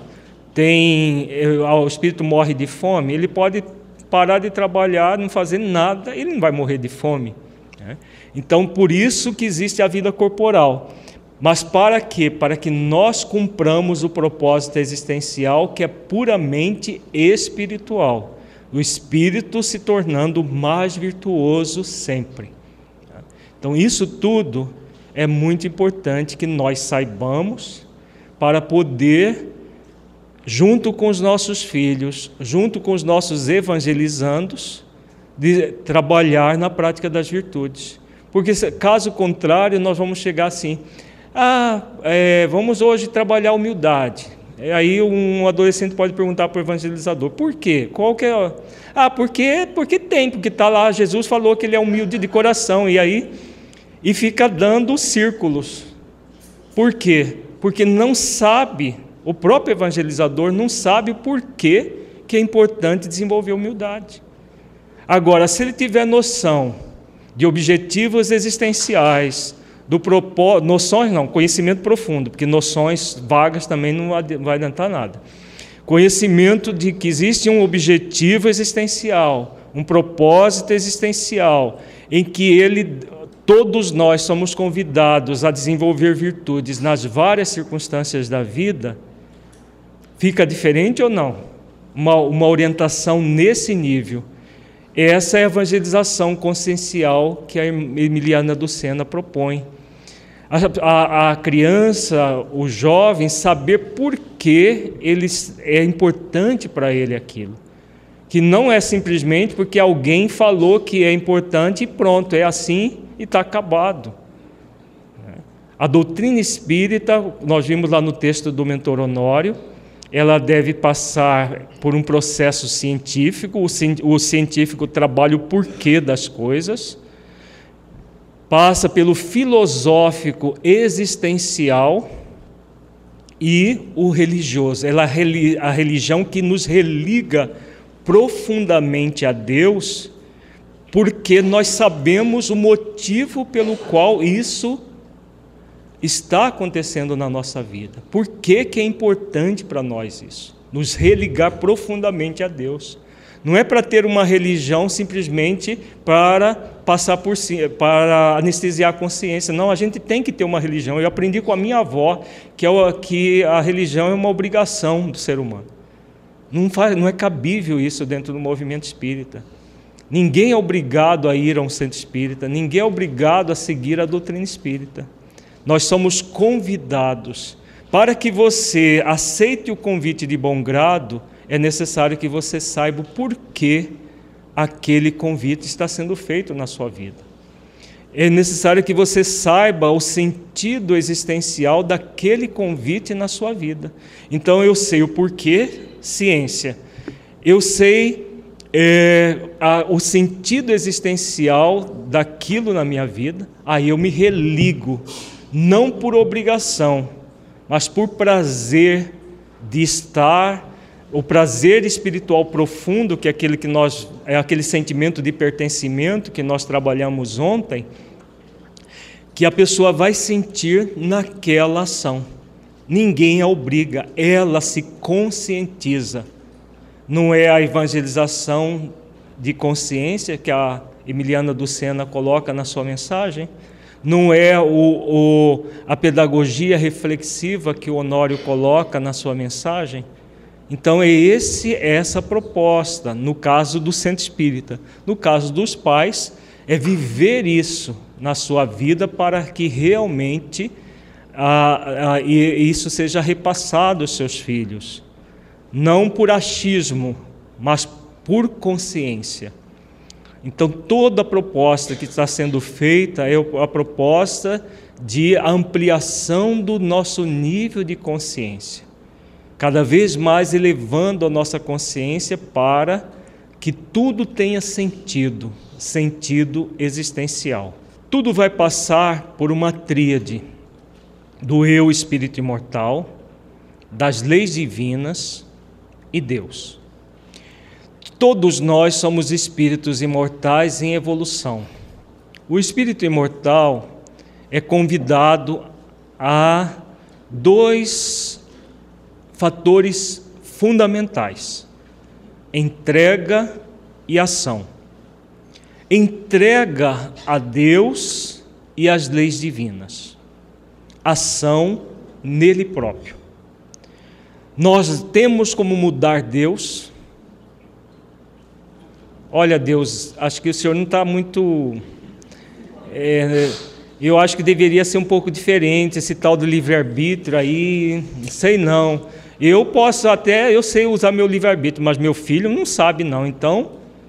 o espírito morre de fome, ele pode parar de trabalhar, não fazer nada, ele não vai morrer de fome. Né? Então, por isso que existe a vida corporal. Mas para quê? Para que nós cumpramos o propósito existencial, que é puramente espiritual. O espírito se tornando mais virtuoso sempre. Então, isso tudo é muito importante que nós saibamos para poder, junto com os nossos filhos, junto com os nossos evangelizandos, trabalhar na prática das virtudes. Porque, caso contrário, nós vamos chegar assim, vamos hoje trabalhar a humildade. Aí um adolescente pode perguntar para o evangelizador, por quê? Qual que é? Porque está lá, Jesus falou que ele é humilde de coração, e fica dando círculos. Por quê? Porque não sabe, o próprio evangelizador não sabe o porquê que é importante desenvolver humildade. Agora, se ele tiver noção de objetivos existenciais, conhecimento profundo, porque noções vagas também não vai adiantar nada. Conhecimento de que existe um objetivo existencial, um propósito existencial, em que todos nós somos convidados a desenvolver virtudes nas várias circunstâncias da vida. Fica diferente ou não? Uma orientação nesse nível. Essa é a evangelização consciencial que a Emiliana do Sena propõe. A criança, o jovem, saber por que é importante para ele aquilo. Que não é simplesmente porque alguém falou que é importante e pronto, é assim e está acabado. A doutrina espírita, nós vimos lá no texto do mentor Honório, ela deve passar por um processo científico, o científico trabalha o porquê das coisas, passa pelo filosófico existencial e o religioso. A religião que nos religa profundamente a Deus, porque nós sabemos o motivo pelo qual isso está acontecendo na nossa vida. Por que é importante para nós isso? Nos religar profundamente a Deus. Não é para ter uma religião simplesmente para passar por cima, para anestesiar a consciência. Não, a gente tem que ter uma religião. Eu aprendi com a minha avó que a religião é uma obrigação do ser humano. Não é cabível isso dentro do movimento espírita. Ninguém é obrigado a ir a um centro espírita, ninguém é obrigado a seguir a doutrina espírita. Nós somos convidados. Para que você aceite o convite de bom grado, é necessário que você saiba o porquê aquele convite está sendo feito na sua vida. É necessário que você saiba o sentido existencial daquele convite na sua vida. Então, eu sei o porquê, ciência. Eu sei o sentido existencial daquilo na minha vida, aí eu me religo, não por obrigação, mas por prazer de estar, o prazer espiritual profundo, que é aquele sentimento de pertencimento que nós trabalhamos ontem, que a pessoa vai sentir naquela ação. Ninguém a obriga, ela se conscientiza. Não é a evangelização de consciência que a Emiliana do Sena coloca na sua mensagem, não é a pedagogia reflexiva que o Honório coloca na sua mensagem. Então é essa proposta, no caso do centro espírita. No caso dos pais, é viver isso na sua vida para que realmente isso seja repassado aos seus filhos. Não por achismo, mas por consciência. Então, toda a proposta que está sendo feita é a proposta de ampliação do nosso nível de consciência. Cada vez mais elevando a nossa consciência para que tudo tenha sentido existencial. Tudo vai passar por uma tríade do eu, espírito imortal, das leis divinas e Deus. Todos nós somos espíritos imortais em evolução. O espírito imortal é convidado a 2 fatores fundamentais: entrega e ação. Entrega a Deus e às leis divinas. Ação nele próprio. Nós temos como mudar Deus. Olha, Deus, acho que o Senhor não está muito... eu acho que deveria ser um pouco diferente esse tal do livre-arbítrio aí, não sei não. Eu sei usar meu livre-arbítrio, mas meu filho não sabe não. Então,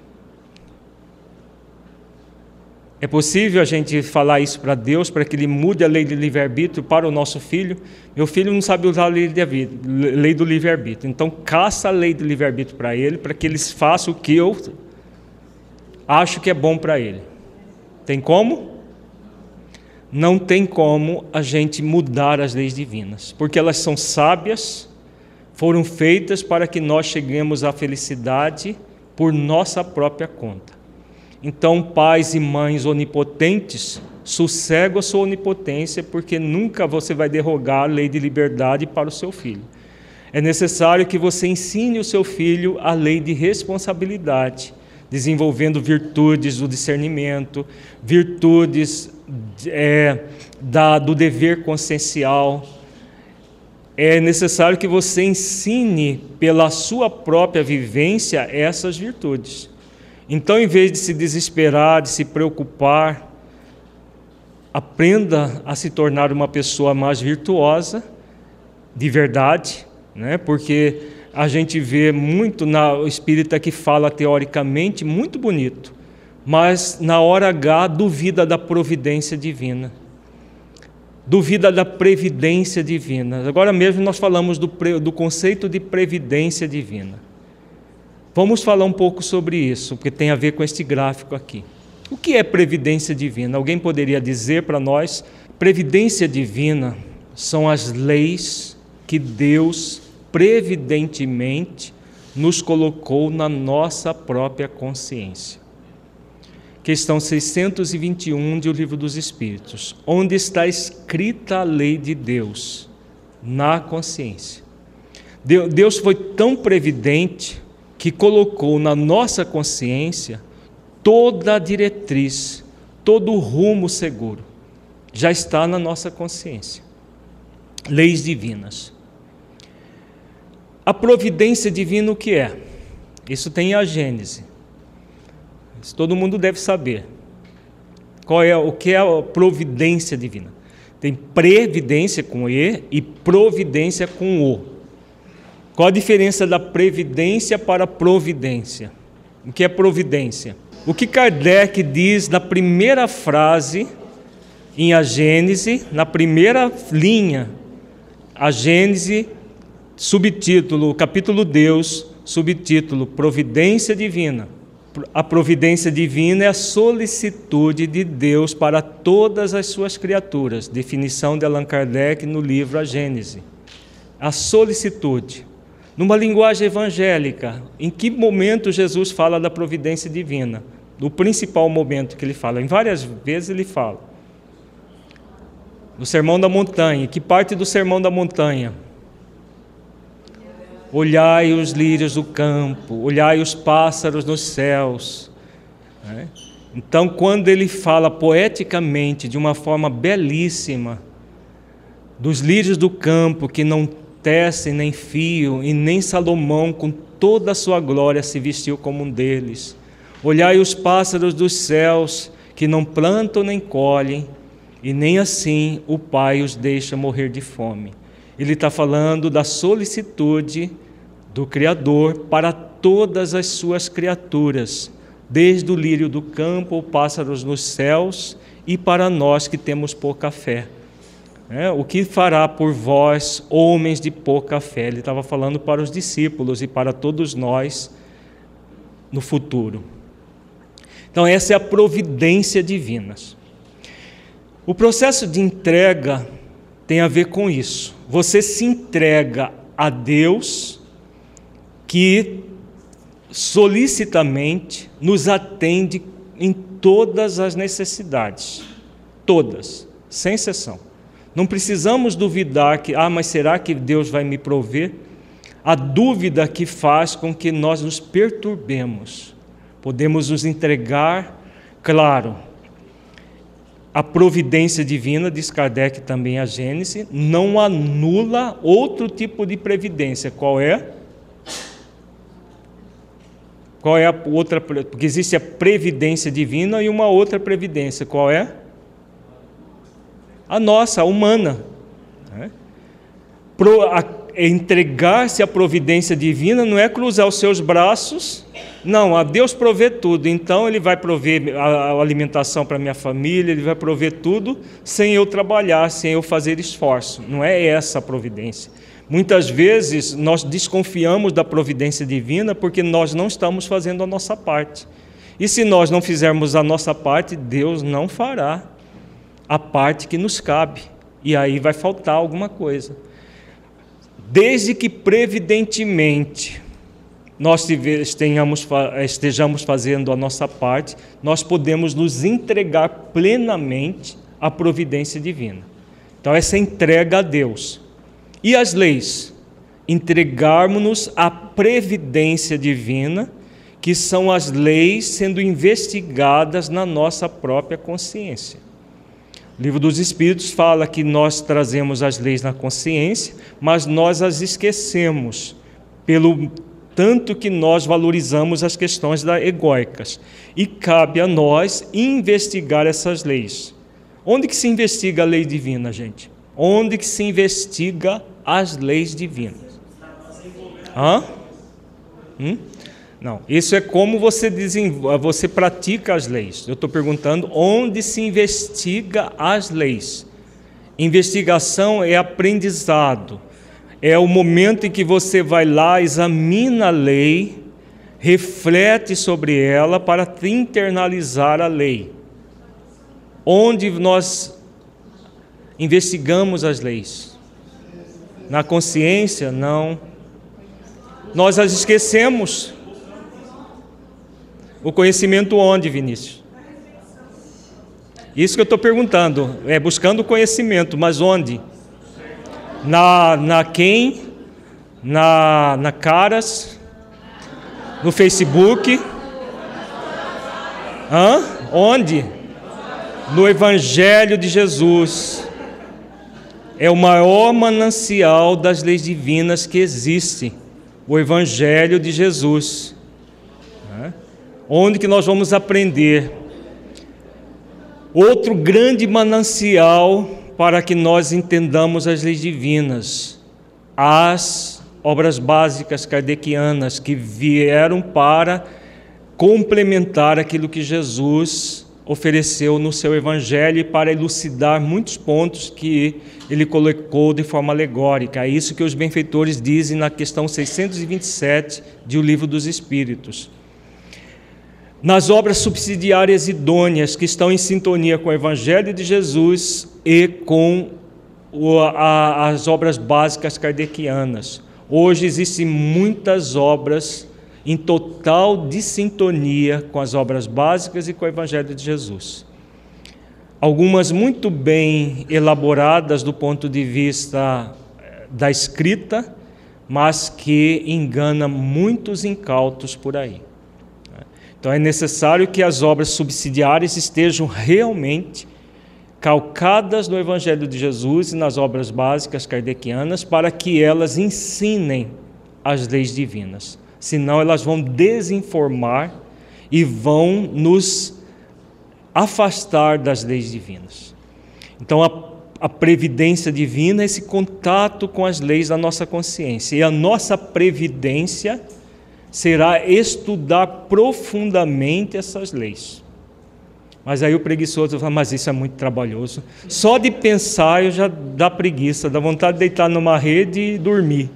é possível a gente falar isso para Deus, para que Ele mude a lei do livre-arbítrio para o nosso filho? Meu filho não sabe usar a lei do livre-arbítrio. Então, caça a lei do livre-arbítrio para ele, para que eles façam o que eu acho que é bom para ele. Tem como? Não tem como a gente mudar as leis divinas, porque elas são sábias, foram feitas para que nós cheguemos à felicidade por nossa própria conta. Então, pais e mães onipotentes, sossegam a sua onipotência, porque nunca você vai derrogar a lei de liberdade para o seu filho. É necessário que você ensine o seu filho a lei de responsabilidade, desenvolvendo virtudes do discernimento, virtudes do dever consciencial. É necessário que você ensine pela sua própria vivência essas virtudes. Então, em vez de se desesperar, de se preocupar, aprenda a se tornar uma pessoa mais virtuosa, de verdade, né? Porque a gente vê muito na espírita que fala teoricamente muito bonito, mas na hora H duvida da providência divina, duvida da previdência divina. Agora mesmo nós falamos do conceito de previdência divina. Vamos falar um pouco sobre isso, porque tem a ver com este gráfico aqui. O que é previdência divina? Alguém poderia dizer para nós? Previdência divina são as leis que Deus previdentemente nos colocou na nossa própria consciência. Questão 621 do Livro dos Espíritos. Onde está escrita a lei de Deus? Na consciência. Deus foi tão previdente que colocou na nossa consciência toda a diretriz, todo o rumo seguro. Já está na nossa consciência. Leis divinas. A providência divina o que é? Isso tem a Gênese. Isso todo mundo deve saber. O que é a providência divina? Tem previdência com E providência com O. Qual a diferença da previdência para a providência? O que é providência? O que Kardec diz na primeira frase em A Gênese, na primeira linha, A Gênese, subtítulo, capítulo Deus, subtítulo Providência Divina. A providência divina é a solicitude de Deus para todas as suas criaturas. Definição de Allan Kardec no livro A Gênese. A solicitude. Numa linguagem evangélica, em que momento Jesus fala da providência divina? Do principal momento que ele fala. Em várias vezes ele fala. No Sermão da Montanha. Que parte do Sermão da Montanha? Olhai os lírios do campo, olhai os pássaros nos céus. Então, quando ele fala poeticamente, de uma forma belíssima, dos lírios do campo que não tecem nem fio, e nem Salomão com toda a sua glória se vestiu como um deles. Olhai os pássaros dos céus que não plantam nem colhem, e nem assim o Pai os deixa morrer de fome. Ele está falando da solicitude do Criador para todas as suas criaturas, desde o lírio do campo, pássaros nos céus, e para nós que temos pouca fé. O que fará por vós, homens de pouca fé? Ele estava falando para os discípulos e para todos nós no futuro. Então, essa é a providência divina. O processo de entrega tem a ver com isso. Você se entrega a Deus, que solicitamente nos atende em todas as necessidades, todas, sem exceção. Não precisamos duvidar que, mas será que Deus vai me prover? A dúvida que faz com que nós nos perturbemos. Podemos nos entregar, claro, a providência divina, diz Kardec também a Gênese, não anula outro tipo de previdência. Qual é? Qual é a outra? Porque existe a previdência divina e uma outra previdência. Qual é? A nossa, a humana. Entregar-se à providência divina não é cruzar os seus braços. Não, a Deus provê tudo, então Ele vai prover a alimentação para a minha família, Ele vai prover tudo sem eu trabalhar, sem eu fazer esforço. Não é essa a providência. Muitas vezes nós desconfiamos da providência divina porque nós não estamos fazendo a nossa parte. E se nós não fizermos a nossa parte, Deus não fará a parte que nos cabe. E aí vai faltar alguma coisa. Desde que previdentemente nós estejamos fazendo a nossa parte, nós podemos nos entregar plenamente à providência divina. Então, essa entrega a Deus. E as leis? Entregarmos-nos à previdência divina, que são as leis sendo investigadas na nossa própria consciência. O Livro dos Espíritos fala que nós trazemos as leis na consciência, mas nós as esquecemos, pelo tanto que nós valorizamos as questões egóicas. E cabe a nós investigar essas leis. Onde que se investiga a lei divina, gente? Onde que se investiga as leis divinas? Não, isso é como você pratica as leis. Eu estou perguntando onde se investiga as leis. Investigação é aprendizado. É o momento em que você vai lá, examina a lei, reflete sobre ela para internalizar a lei. Onde nós investigamos as leis? Na consciência? Não. Nós as esquecemos. O conhecimento onde, Vinícius? Isso que eu estou perguntando. É buscando o conhecimento, mas onde? Na Caras, no Facebook, onde? No Evangelho de Jesus. É o maior manancial das leis divinas que existe, o Evangelho de Jesus. Onde que nós vamos aprender? Outro grande manancial para que nós entendamos as leis divinas, as obras básicas kardecianas que vieram para complementar aquilo que Jesus ofereceu no seu Evangelho e para elucidar muitos pontos que ele colocou de forma alegórica. É isso que os benfeitores dizem na questão 627 de O Livro dos Espíritos. Nas obras subsidiárias idôneas que estão em sintonia com o Evangelho de Jesus e com as obras básicas kardecianas. Hoje existem muitas obras em total dissintonia com as obras básicas e com o Evangelho de Jesus. Algumas muito bem elaboradas do ponto de vista da escrita, mas que engana muitos incautos por aí. Então é necessário que as obras subsidiárias estejam realmente calcadas no Evangelho de Jesus e nas obras básicas kardecianas para que elas ensinem as leis divinas. Senão elas vão desinformar e vão nos afastar das leis divinas. Então a previdência divina é esse contato com as leis da nossa consciência. E a nossa previdência será estudar profundamente essas leis. Mas aí o preguiçoso fala, mas isso é muito trabalhoso. Só de pensar eu já dá preguiça, dá vontade de deitar numa rede e dormir.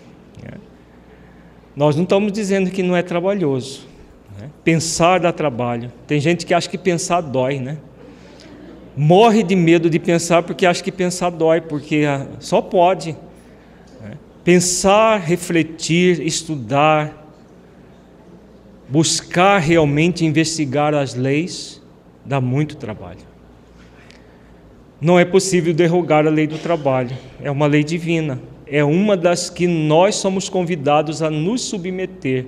Nós não estamos dizendo que não é trabalhoso. Pensar dá trabalho. Tem gente que acha que pensar dói, né? Morre de medo de pensar porque acha que pensar dói, porque só pode. Pensar, refletir, estudar, buscar realmente investigar as leis dá muito trabalho. Não é possível derrogar a lei do trabalho, é uma lei divina, é uma das que nós somos convidados a nos submeter.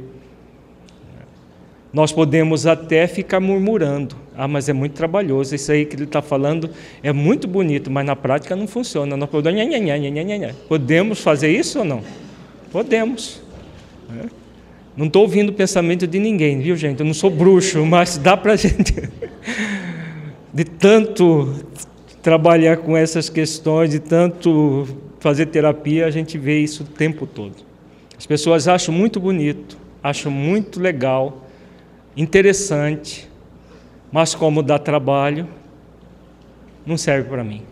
Nós podemos até ficar murmurando, mas é muito trabalhoso, isso aí que ele está falando é muito bonito, mas na prática não funciona. Nós podemos fazer isso ou não? Podemos. Não estou ouvindo o pensamento de ninguém, viu, gente? Eu não sou bruxo, mas dá para a gente, de tanto trabalhar com essas questões, de tanto fazer terapia, a gente vê isso o tempo todo. As pessoas acham muito bonito, acham muito legal, interessante, mas como dá trabalho, não serve para mim.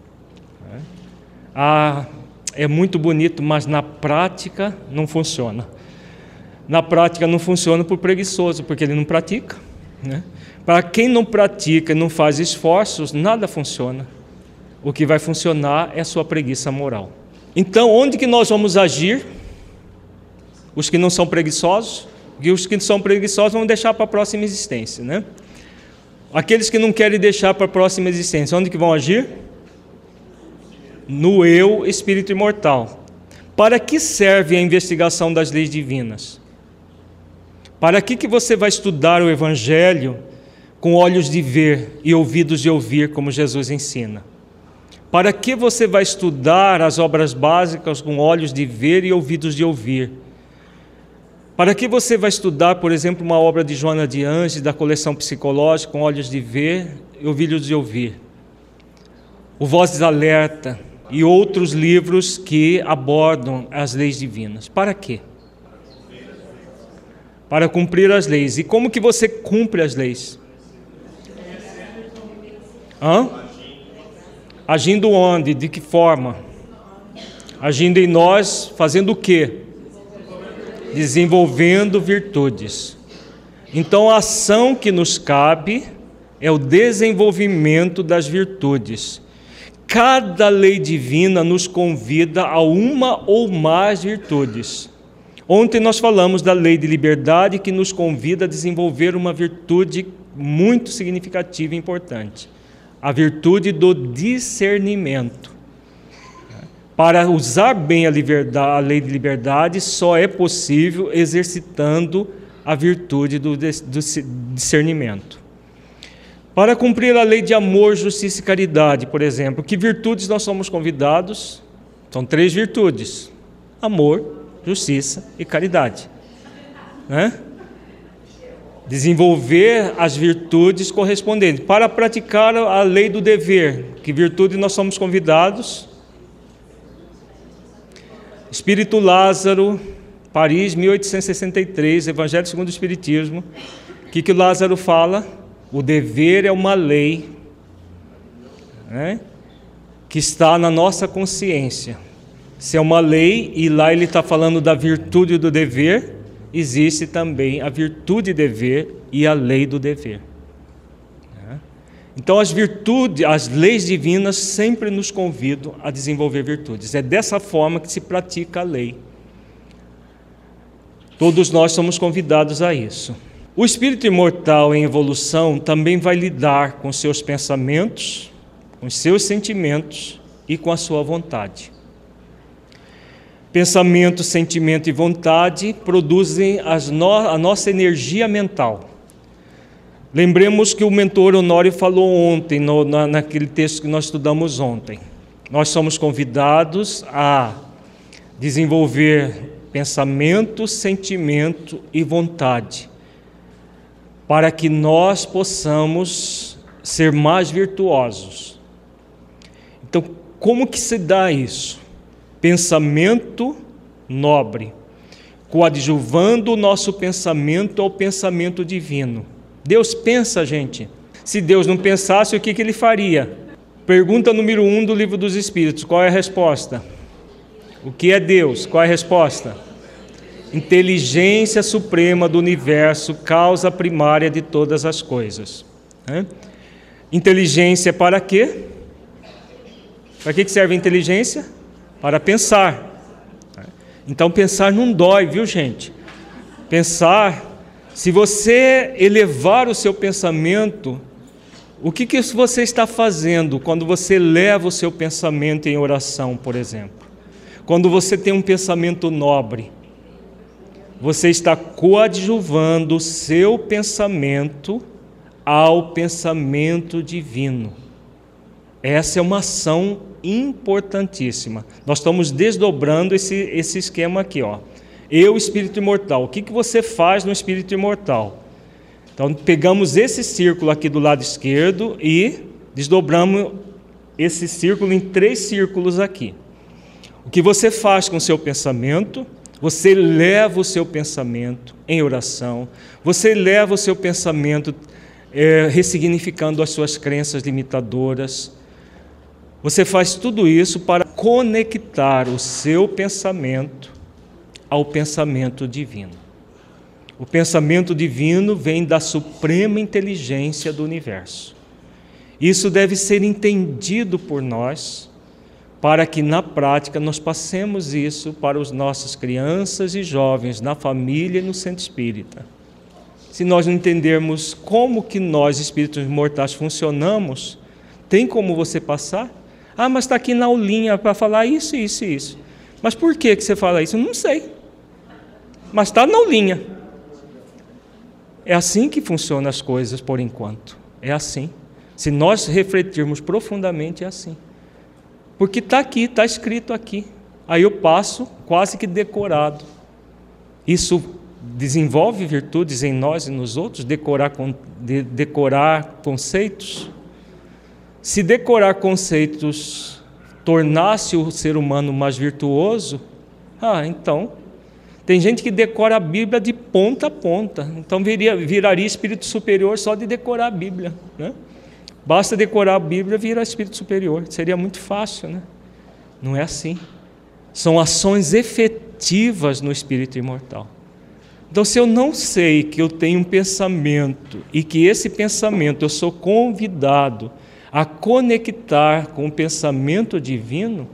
É muito bonito, mas na prática não funciona. Na prática não funciona por preguiçoso, porque ele não pratica, né? Para quem não pratica e não faz esforços, nada funciona. O que vai funcionar é a sua preguiça moral. Então, onde que nós vamos agir? Os que não são preguiçosos? E os que são preguiçosos vão deixar para a próxima existência, né? Aqueles que não querem deixar para a próxima existência, onde que vão agir? No eu, espírito imortal. Para que serve a investigação das leis divinas? Para que você vai estudar o Evangelho com olhos de ver e ouvidos de ouvir, como Jesus ensina? Para que você vai estudar as obras básicas com olhos de ver e ouvidos de ouvir? Para que você vai estudar, por exemplo, uma obra de Joana de Anjos, da coleção psicológica, com olhos de ver e ouvidos de ouvir? O Vozes Alerta e outros livros que abordam as leis divinas. Para quê? Para cumprir as leis. E como que você cumpre as leis? Agindo onde? De que forma? Agindo em nós, fazendo o quê? Desenvolvendo virtudes. Então, a ação que nos cabe é o desenvolvimento das virtudes. Cada lei divina nos convida a uma ou mais virtudes. Ontem nós falamos da lei de liberdade, que nos convida a desenvolver uma virtude muito significativa e importante. A virtude do discernimento. Para usar bem a lei de liberdade, só é possível exercitando a virtude do discernimento. Para cumprir a lei de amor, justiça e caridade, por exemplo, que virtudes nós somos convidados? São 3 virtudes: amor, justiça e caridade. Desenvolver as virtudes correspondentes. Para praticar a lei do dever, que virtude nós somos convidados? Espírito Lázaro, Paris, 1863, Evangelho segundo o Espiritismo. O que o Lázaro fala? O dever é uma lei, né, que está na nossa consciência. Se é uma lei, e lá ele está falando da virtude do dever, existe também a virtude de dever e a lei do dever. Então as virtudes, as leis divinas sempre nos convidam a desenvolver virtudes. É dessa forma que se pratica a lei. Todos nós somos convidados a isso. O espírito imortal em evolução também vai lidar com seus pensamentos, com seus sentimentos e com a sua vontade. Pensamento, sentimento e vontade produzem a nossa energia mental. Lembremos que o mentor Honório falou ontem, naquele texto que nós estudamos ontem. Nós somos convidados a desenvolver pensamento, sentimento e vontade, para que nós possamos ser mais virtuosos. Então, como que se dá isso? Pensamento nobre, coadjuvando o nosso pensamento ao pensamento divino. Deus pensa, gente. Se Deus não pensasse, o que ele faria? Pergunta número 1 do Livro dos Espíritos. Qual é a resposta? O que é Deus? Qual é a resposta? Inteligência suprema do universo, causa primária de todas as coisas. Inteligência para quê? Para que serve a inteligência? Para pensar. Então pensar não dói, viu, gente? Pensar Se você elevar o seu pensamento, o que você está fazendo quando você leva o seu pensamento em oração, por exemplo? Quando você tem um pensamento nobre, você está coadjuvando o seu pensamento ao pensamento divino. Essa é uma ação importantíssima. Nós estamos desdobrando esse esquema aqui, ó. Eu, espírito imortal. O que você faz no espírito imortal? Então, pegamos esse círculo aqui do lado esquerdo e desdobramos esse círculo em 3 círculos aqui. O que você faz com o seu pensamento? Você leva o seu pensamento em oração. Você leva o seu pensamento ressignificando as suas crenças limitadoras. Você faz tudo isso para conectar o seu pensamento ao pensamento divino. O pensamento divino vem da suprema inteligência do universo. Isso deve ser entendido por nós, para que na prática nós passemos isso para as nossas crianças e jovens, na família e no centro espírita. Se nós não entendermos como que nós, espíritos imortais, funcionamos, tem como você passar? Ah, mas está aqui na aulinha para falar isso, isso e isso. Mas por que você fala isso? Eu não sei. Mas está na aulinha. É assim que funcionam as coisas por enquanto. É assim. Se nós refletirmos profundamente, é assim. Porque está aqui, está escrito aqui. Aí eu passo quase que decorado. Isso desenvolve virtudes em nós e nos outros, decorar conceitos. Se decorar conceitos tornasse o ser humano mais virtuoso, então, tem gente que decora a Bíblia de ponta a ponta, então viraria espírito superior só de decorar a Bíblia, né? Basta decorar a Bíblia, vira espírito superior, seria muito fácil, né? Não é assim. São ações efetivas no espírito imortal. Então, se eu não sei que eu tenho um pensamento e que esse pensamento eu sou convidado a conectar com o pensamento divino,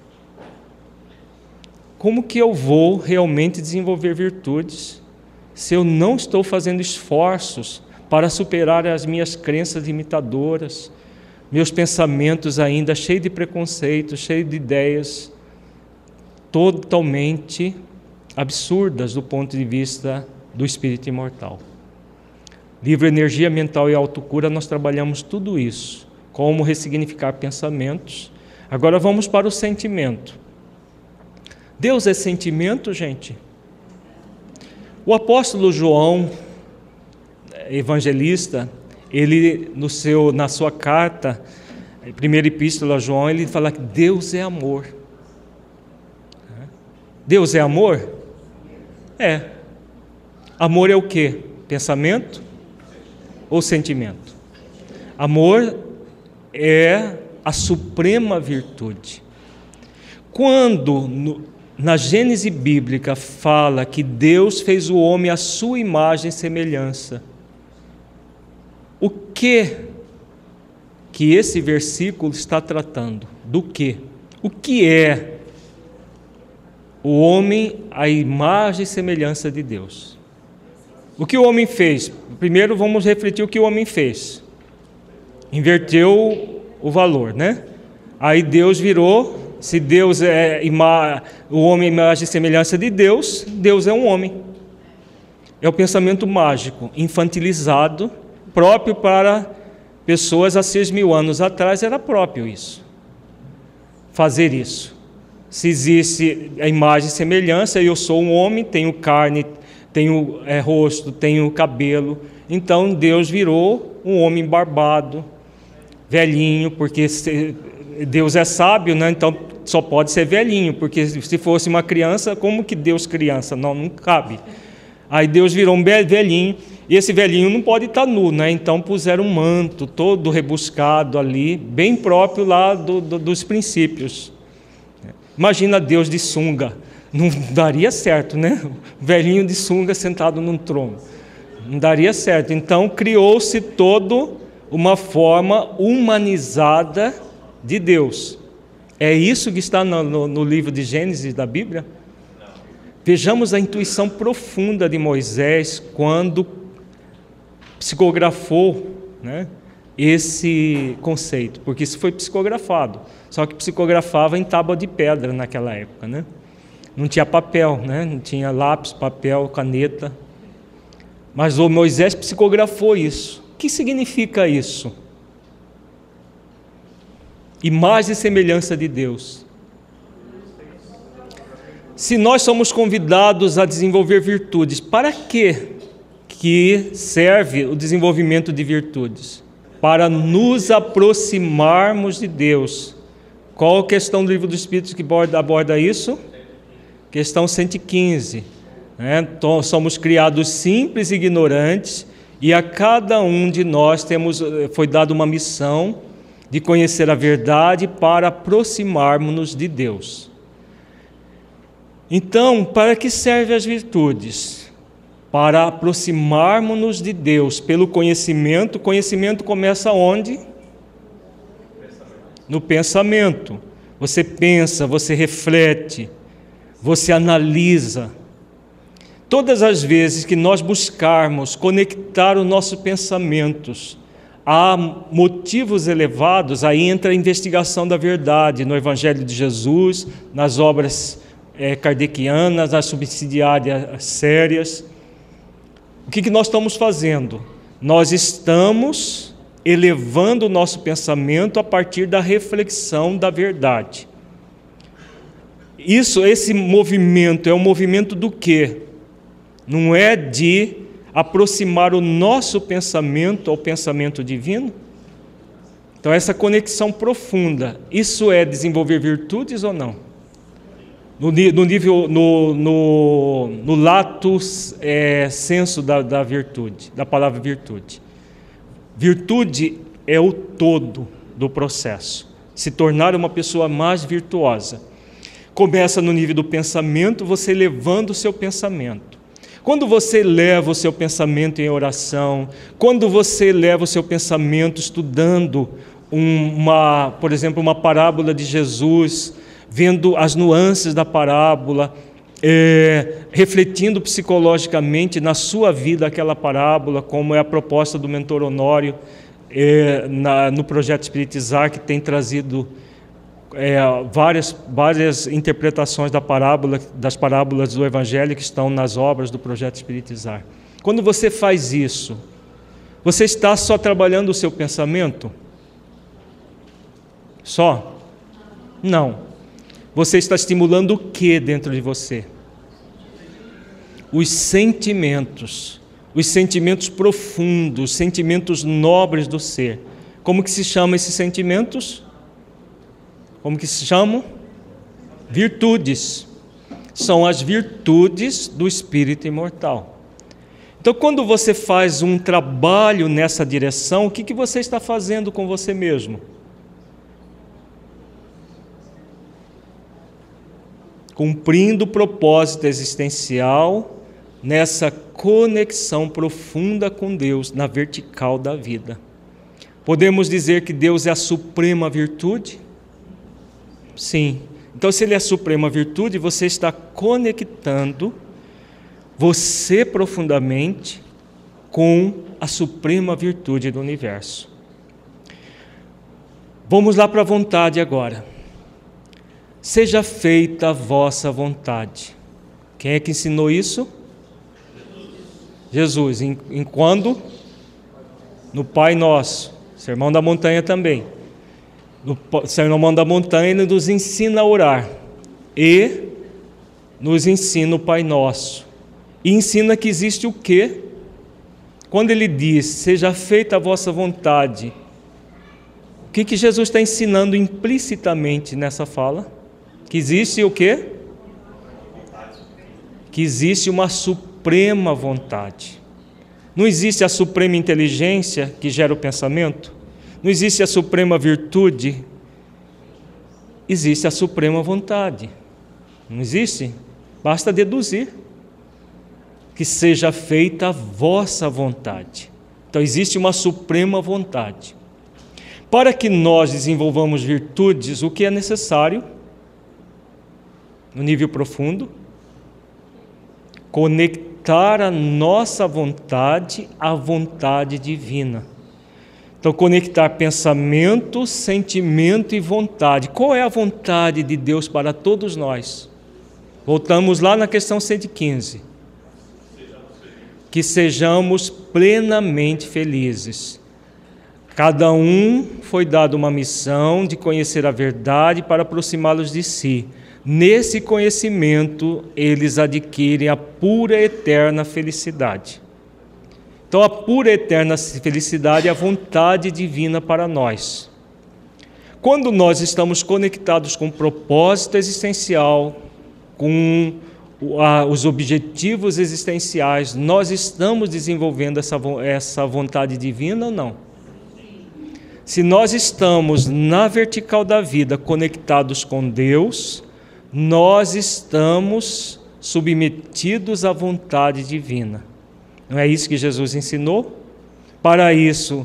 como que eu vou realmente desenvolver virtudes se eu não estou fazendo esforços para superar as minhas crenças limitadoras, meus pensamentos ainda cheios de preconceitos, cheios de ideias totalmente absurdas do ponto de vista do espírito imortal. Livro Energia Mental e Autocura, nós trabalhamos tudo isso, como ressignificar pensamentos. Agora vamos para o sentimento. Deus é sentimento, gente? O apóstolo João, evangelista, ele na sua carta, primeira epístola a João, ele fala que Deus é amor. Deus é amor? É. Amor é o quê? Pensamento ou sentimento? Amor é a suprema virtude. Quando na Gênese bíblica fala que Deus fez o homem à sua imagem e semelhança, o que esse versículo está tratando? Do quê? O que é o homem à imagem e semelhança de Deus? O que o homem fez? Primeiro vamos refletir o que o homem fez. Inverteu o valor, né? Aí Deus virou, se Deus é o homem é imagem e semelhança de Deus, Deus é um homem. É o pensamento mágico, infantilizado, próprio para pessoas há 6.000 anos atrás, era próprio isso. Fazer isso. Se existe a imagem e semelhança, eu sou um homem, tenho carne, tenho rosto, tenho cabelo, então Deus virou um homem barbado, velhinho, porque Deus é sábio, né? Então só pode ser velhinho, porque se fosse uma criança, como que Deus criança? Não cabe. Aí Deus virou um velhinho, e esse velhinho não pode estar nu, né? Então puseram um manto todo rebuscado ali, bem próprio lá dos princípios. Imagina Deus de sunga, não daria certo, né? O velhinho de sunga sentado num trono, não daria certo. Então criou-se toda uma forma humanizada de Deus. É isso que está no livro de Gênesis da Bíblia? Vejamos a intuição profunda de Moisés quando psicografou, né, esse conceito, porque isso foi psicografado, só que psicografava em tábua de pedra naquela época, né? Não tinha papel, né? Não tinha lápis, papel, caneta, mas o Moisés psicografou isso. O que significa isso? Imagem e semelhança de Deus. Se nós somos convidados a desenvolver virtudes, para que serve o desenvolvimento de virtudes? Para nos aproximarmos de Deus. Qual a questão do Livro dos Espíritos que aborda isso? Questão 115. Então, somos criados simples e ignorantes, e a cada um de nós foi dada uma missão de conhecer a verdade para aproximarmos-nos de Deus. Então, para que servem as virtudes? Para aproximarmos-nos de Deus pelo conhecimento. O conhecimento começa onde? No pensamento. Você pensa, você reflete, você analisa. Todas as vezes que nós buscarmos conectar os nossos pensamentos a motivos elevados, aí entra a investigação da verdade no Evangelho de Jesus, nas obras kardecianas, nas subsidiárias sérias. O que nós estamos fazendo? Nós estamos elevando o nosso pensamento a partir da reflexão da verdade. Esse movimento é um movimento do quê? Não é de aproximar o nosso pensamento ao pensamento divino? Então, essa conexão profunda, isso é desenvolver virtudes ou não? No lato senso da virtude, da palavra virtude. Virtude é o todo do processo. Se tornar uma pessoa mais virtuosa. Começa no nível do pensamento, você elevando o seu pensamento. Quando você leva o seu pensamento em oração, quando você leva o seu pensamento estudando por exemplo, uma parábola de Jesus, vendo as nuances da parábola, refletindo psicologicamente na sua vida aquela parábola, como é a proposta do mentor Honório no projeto Espiritizar, que tem trazido várias interpretações das parábolas do Evangelho que estão nas obras do projeto Espiritizar. Quando você faz isso, você está só trabalhando o seu pensamento? Só? Não. Você está estimulando o que dentro de você? Os sentimentos profundos, os sentimentos nobres do ser. Como que se chamam esses sentimentos? Como que se chamam? Virtudes. São as virtudes do espírito imortal. Então, quando você faz um trabalho nessa direção, o que você está fazendo com você mesmo? Cumprindo o propósito existencial nessa conexão profunda com Deus, na vertical da vida. Podemos dizer que Deus é a suprema virtude? Sim. Então, se Ele é a suprema virtude, você está conectando você profundamente com a suprema virtude do universo. Vamos lá para a vontade agora. Seja feita a vossa vontade. Quem é que ensinou isso? Jesus. Em quando? No Pai Nosso. Sermão da Montanha também. No Sermão da Montanha ele nos ensina a orar. E nos ensina o Pai Nosso. E ensina que existe o quê? Quando ele diz, seja feita a vossa vontade, o que Jesus está ensinando implicitamente nessa fala? Que existe o quê? Que existe uma suprema vontade. Não existe a suprema inteligência que gera o pensamento? Não existe a suprema virtude? Existe a suprema vontade. Não existe? Basta deduzir. Que seja feita a vossa vontade. Então existe uma suprema vontade. Para que nós desenvolvamos virtudes, o que é necessário? No nível profundo, conectar conectar a nossa vontade à vontade divina. Então, conectar pensamento, sentimento e vontade. Qual é a vontade de Deus para todos nós? Voltamos lá na questão 115. Que sejamos plenamente felizes. Cada um foi dado uma missão de conhecer a verdade para aproximá-los de si. Nesse conhecimento, eles adquirem a pura eterna felicidade. Então, a pura eterna felicidade é a vontade divina para nós. Quando nós estamos conectados com o propósito existencial, com os objetivos existenciais, nós estamos desenvolvendo essa vontade divina ou não? Se nós estamos na vertical da vida conectados com Deus, nós estamos submetidos à vontade divina. Não é isso que Jesus ensinou? Para isso,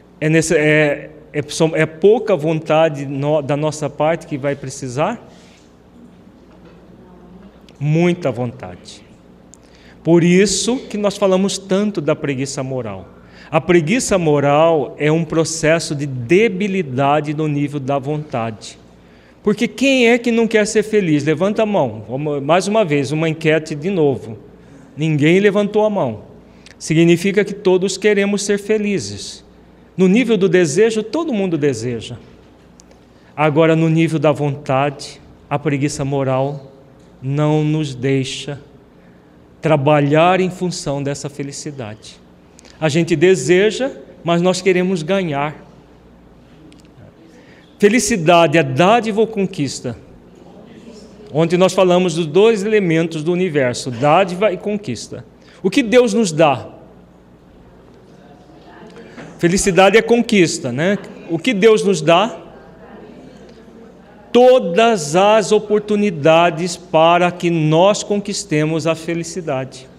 é pouca vontade da nossa parte que vai precisar? Muita vontade. Por isso que nós falamos tanto da preguiça moral. A preguiça moral é um processo de debilidade no nível da vontade. Porque quem é que não quer ser feliz? Levanta a mão. Mais uma vez, uma enquete de novo. Ninguém levantou a mão. Significa que todos queremos ser felizes. No nível do desejo, todo mundo deseja. Agora, no nível da vontade, a preguiça moral não nos deixa trabalhar em função dessa felicidade. A gente deseja, mas nós queremos ganhar. Felicidade é dádiva ou conquista? Ontem nós falamos dos dois elementos do universo, dádiva e conquista. O que Deus nos dá? Felicidade é conquista, né? O que Deus nos dá? Todas as oportunidades para que nós conquistemos a felicidade.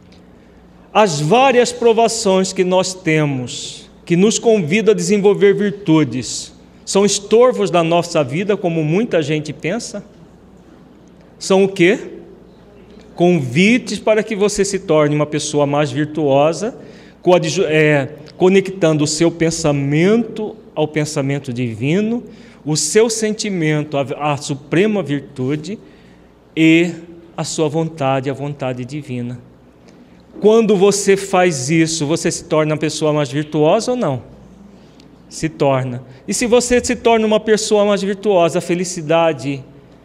As várias provações que nós temos, que nos convidam a desenvolver virtudes, são estorvos da nossa vida, como muita gente pensa? São o quê? Convites para que você se torne uma pessoa mais virtuosa, conectando o seu pensamento ao pensamento divino, o seu sentimento à suprema virtude e a sua vontade à vontade divina. Quando você faz isso, você se torna uma pessoa mais virtuosa ou não? Se torna. E se você se torna uma pessoa mais virtuosa, a felicidade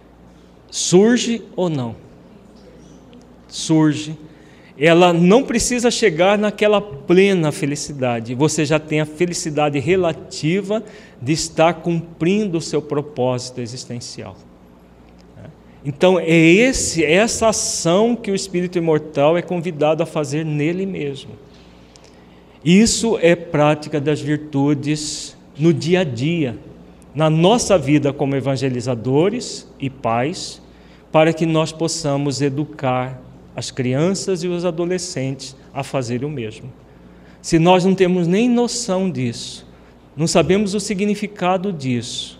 surge ou não? Surge. Ela não precisa chegar naquela plena felicidade. Você já tem a felicidade relativa de estar cumprindo o seu propósito existencial. Então, é essa ação que o espírito imortal é convidado a fazer nele mesmo. Isso é prática das virtudes no dia a dia, na nossa vida como evangelizadores e pais, para que nós possamos educar as crianças e os adolescentes a fazerem o mesmo. Se nós não temos nem noção disso, não sabemos o significado disso,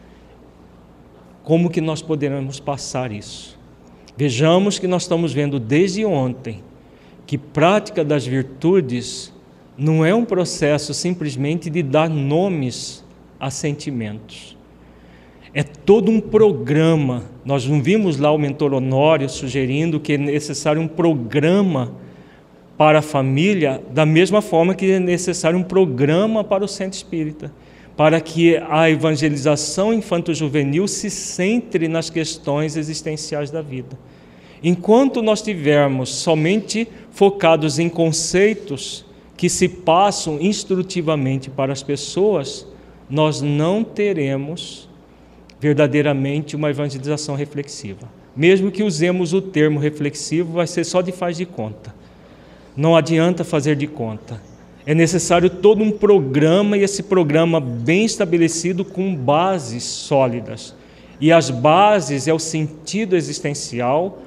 como que nós poderemos passar isso? Vejamos que nós estamos vendo desde ontem que prática das virtudes não é um processo simplesmente de dar nomes a sentimentos. É todo um programa. Nós não vimos lá o mentor Honório sugerindo que é necessário um programa para a família, da mesma forma que é necessário um programa para o centro espírita, para que a evangelização infanto-juvenil se centre nas questões existenciais da vida. Enquanto nós estivermos somente focados em conceitos que se passam instrutivamente para as pessoas, nós não teremos verdadeiramente uma evangelização reflexiva. Mesmo que usemos o termo reflexivo, vai ser só de faz de conta. Não adianta fazer de conta. É necessário todo um programa, e esse programa bem estabelecido com bases sólidas. E as bases é o sentido existencial,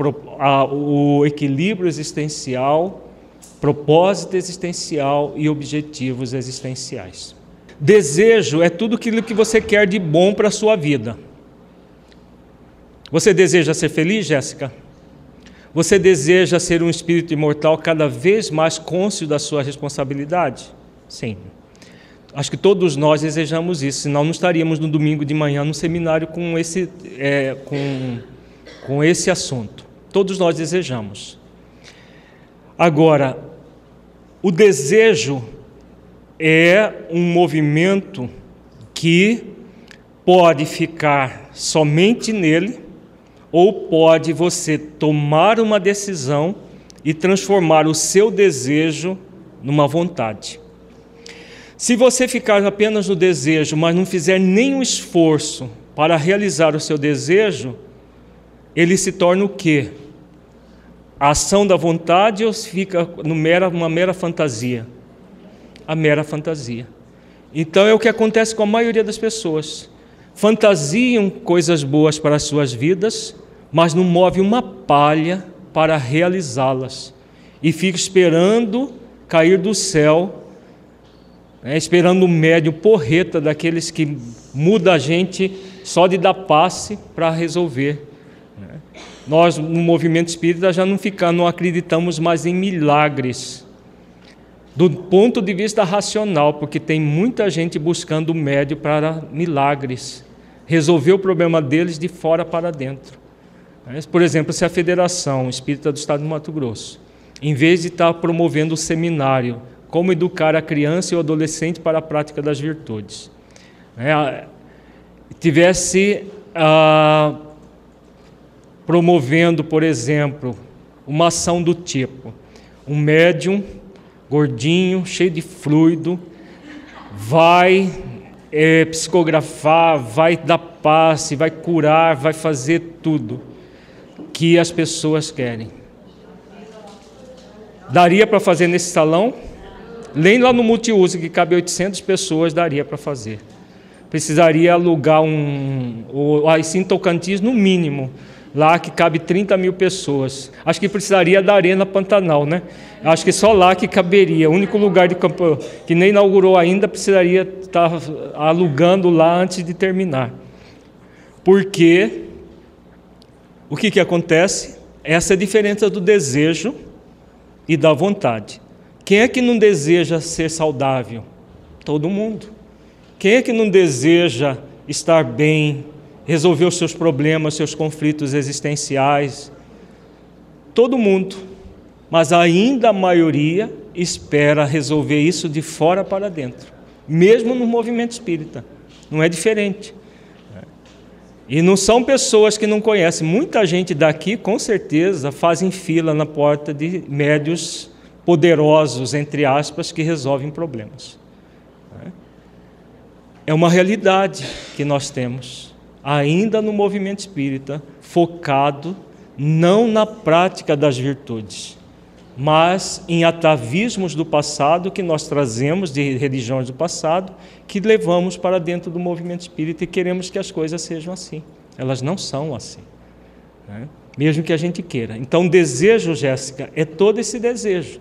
o equilíbrio existencial, propósito existencial e objetivos existenciais. Desejo é tudo aquilo que você quer de bom para a sua vida. Você deseja ser feliz, Jéssica? Você deseja ser um espírito imortal cada vez mais cônscio da sua responsabilidade? Sim. Acho que todos nós desejamos isso, senão não estaríamos no domingo de manhã no seminário com esse assunto. Todos nós desejamos. Agora, o desejo é um movimento que pode ficar somente nele, ou pode você tomar uma decisão e transformar o seu desejo numa vontade. Se você ficar apenas no desejo, mas não fizer nenhum esforço para realizar o seu desejo, ele se torna o quê? A ação da vontade ou fica uma mera fantasia? A mera fantasia. Então é o que acontece com a maioria das pessoas. Fantasiam coisas boas para as suas vidas, mas não move uma palha para realizá-las. E fica esperando cair do céu, esperando o médium porreta daqueles que muda a gente só de dar passe para resolver. Nós, no movimento espírita, já não acreditamos mais em milagres, do ponto de vista racional, porque tem muita gente buscando o médium para milagres, resolver o problema deles de fora para dentro. Por exemplo, se a Federação Espírita do Estado do Mato Grosso, em vez de estar promovendo o seminário Como Educar a Criança e o Adolescente para a Prática das Virtudes, tivesse promovendo, por exemplo, uma ação do tipo: um médium gordinho, cheio de fluido, vai psicografar, vai dar passe, vai curar, vai fazer tudo que as pessoas querem. Daria para fazer nesse salão? Nem lá no multiuso, que cabe 800 pessoas, daria para fazer. Precisaria alugar assim, Tocantins, no mínimo, lá que cabe 30 mil pessoas. Acho que precisaria da Arena Pantanal, né? Acho que só lá que caberia. O único lugar de campo que nem inaugurou ainda, precisaria estar alugando lá antes de terminar. Porque o que acontece? Essa é a diferença do desejo e da vontade. Quem é que não deseja ser saudável? Todo mundo. Quem é que não deseja estar bem, resolver os seus problemas, seus conflitos existenciais? Todo mundo. Mas ainda a maioria espera resolver isso de fora para dentro. Mesmo no movimento espírita. Não é diferente. E não são pessoas que não conhecem. Muita gente daqui, com certeza, fazem fila na porta de médiuns poderosos, entre aspas, que resolvem problemas. É uma realidade que nós temos, ainda no movimento espírita, focado não na prática das virtudes, mas em atavismos do passado que nós trazemos de religiões do passado, que levamos para dentro do movimento espírita e queremos que as coisas sejam assim. Elas não são assim, mesmo que a gente queira. Então, desejo, Jéssica, é todo esse desejo.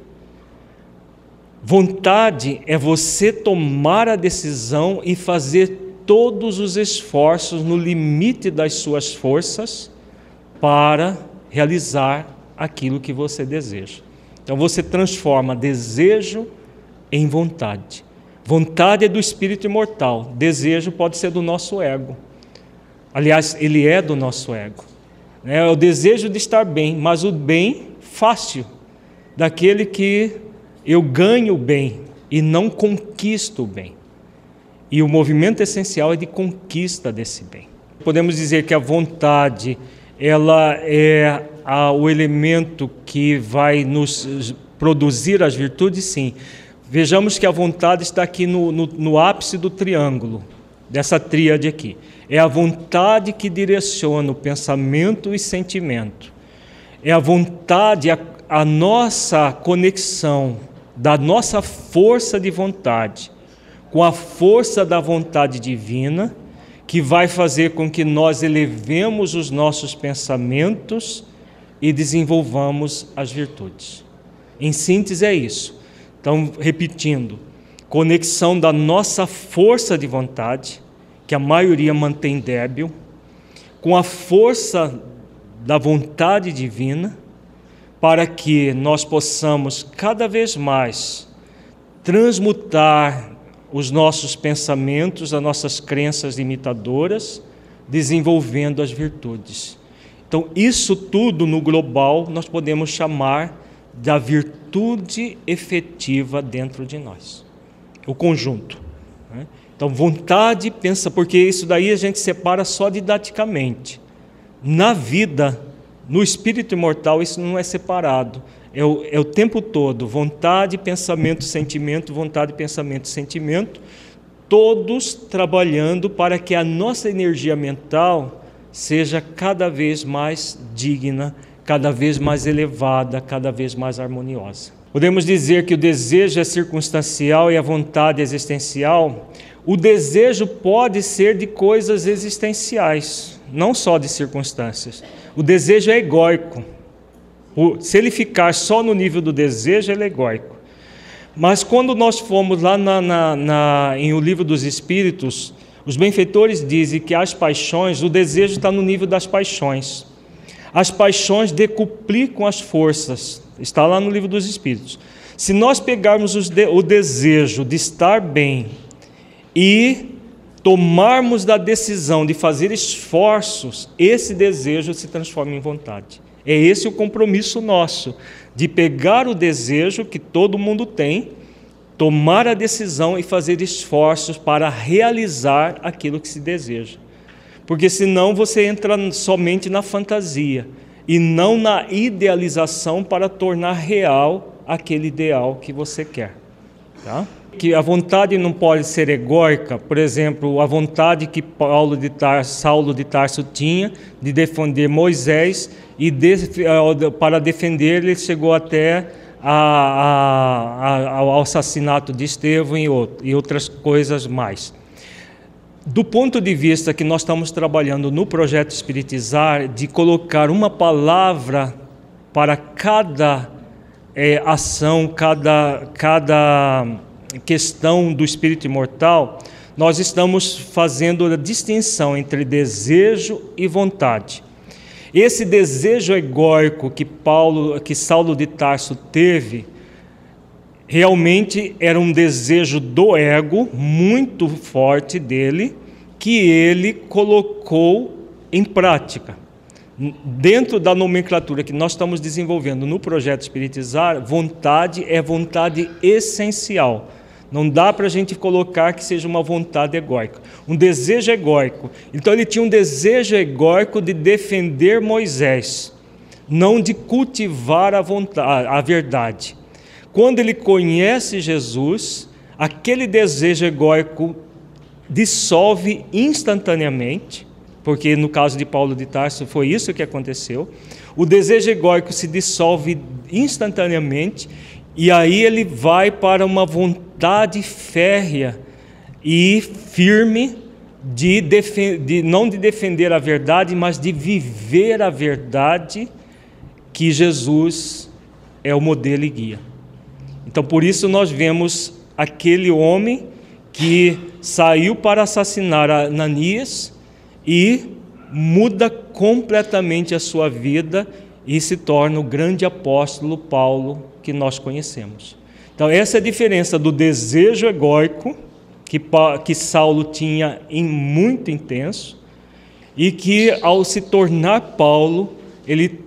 Vontade é você tomar a decisão e fazer todos os esforços no limite das suas forças para realizar aquilo que você deseja. Então você transforma desejo em vontade. Vontade é do espírito imortal, desejo pode ser do nosso ego. Aliás, ele é do nosso ego. É o desejo de estar bem, mas o bem fácil, daquele que eu ganho o bem e não conquisto o bem. E o movimento essencial é de conquista desse bem. Podemos dizer que a vontade, ela é o elemento que vai nos produzir as virtudes, sim. Vejamos que a vontade está aqui no ápice do triângulo, dessa tríade aqui. É a vontade que direciona o pensamento e sentimento. É a vontade, a nossa conexão da nossa força de vontade com a força da vontade divina, que vai fazer com que nós elevemos os nossos pensamentos e desenvolvamos as virtudes. Em síntese é isso. Então, repetindo, conexão da nossa força de vontade, que a maioria mantém débil, com a força da vontade divina, para que nós possamos cada vez mais transmutar os nossos pensamentos, as nossas crenças limitadoras, desenvolvendo as virtudes. Então, isso tudo no global nós podemos chamar da virtude efetiva dentro de nós, o conjunto, né? Então, vontade, pensa, porque isso daí a gente separa só didaticamente. Na vida, no espírito imortal, isso não é separado. É o tempo todo, vontade, pensamento, sentimento, vontade, pensamento, sentimento, todos trabalhando para que a nossa energia mental seja cada vez mais digna, cada vez mais elevada, cada vez mais harmoniosa. Podemos dizer que o desejo é circunstancial e a vontade é existencial. O desejo pode ser de coisas existenciais, não só de circunstâncias. O desejo é egóico. Se ele ficar só no nível do desejo, ele é egóico. Mas quando nós fomos lá em O Livro dos Espíritos, os benfeitores dizem que as paixões, o desejo está no nível das paixões. As paixões decuplicam as forças, está lá no Livro dos Espíritos. Se nós pegarmos o desejo de estar bem e tomarmos da decisão de fazer esforços, esse desejo se transforma em vontade. É esse o compromisso nosso, de pegar o desejo que todo mundo tem, tomar a decisão e fazer esforços para realizar aquilo que se deseja. Porque senão você entra somente na fantasia e não na idealização para tornar real aquele ideal que você quer. Tá? Que a vontade não pode ser egóica, por exemplo, a vontade que Saulo de Tarso tinha de defender Moisés e para defender ele chegou até ao assassinato de Estevão e outras coisas mais. Do ponto de vista que nós estamos trabalhando no projeto Espiritizar, de colocar uma palavra para cada ação, cada questão do espírito imortal, nós estamos fazendo a distinção entre desejo e vontade. Esse desejo egóico que Saulo de Tarso teve, realmente era um desejo do ego muito forte dele, que ele colocou em prática. Dentro da nomenclatura que nós estamos desenvolvendo no projeto Espiritizar, vontade é vontade essencial. Não dá para a gente colocar que seja uma vontade egóica. Um desejo egóico. Então ele tinha um desejo egóico de defender Moisés, não de cultivar a verdade. Quando ele conhece Jesus, aquele desejo egóico dissolve instantaneamente, porque no caso de Paulo de Tarso foi isso que aconteceu. O desejo egóico se dissolve instantaneamente e aí ele vai para uma vontade férrea e firme não de defender a verdade, mas de viver a verdade, que Jesus é o modelo e guia. Então, por isso nós vemos aquele homem que saiu para assassinar Ananias e muda completamente a sua vida e se torna o grande apóstolo Paulo que nós conhecemos. Então, essa é a diferença do desejo egóico que Saulo tinha muito intenso e que, ao se tornar Paulo, ele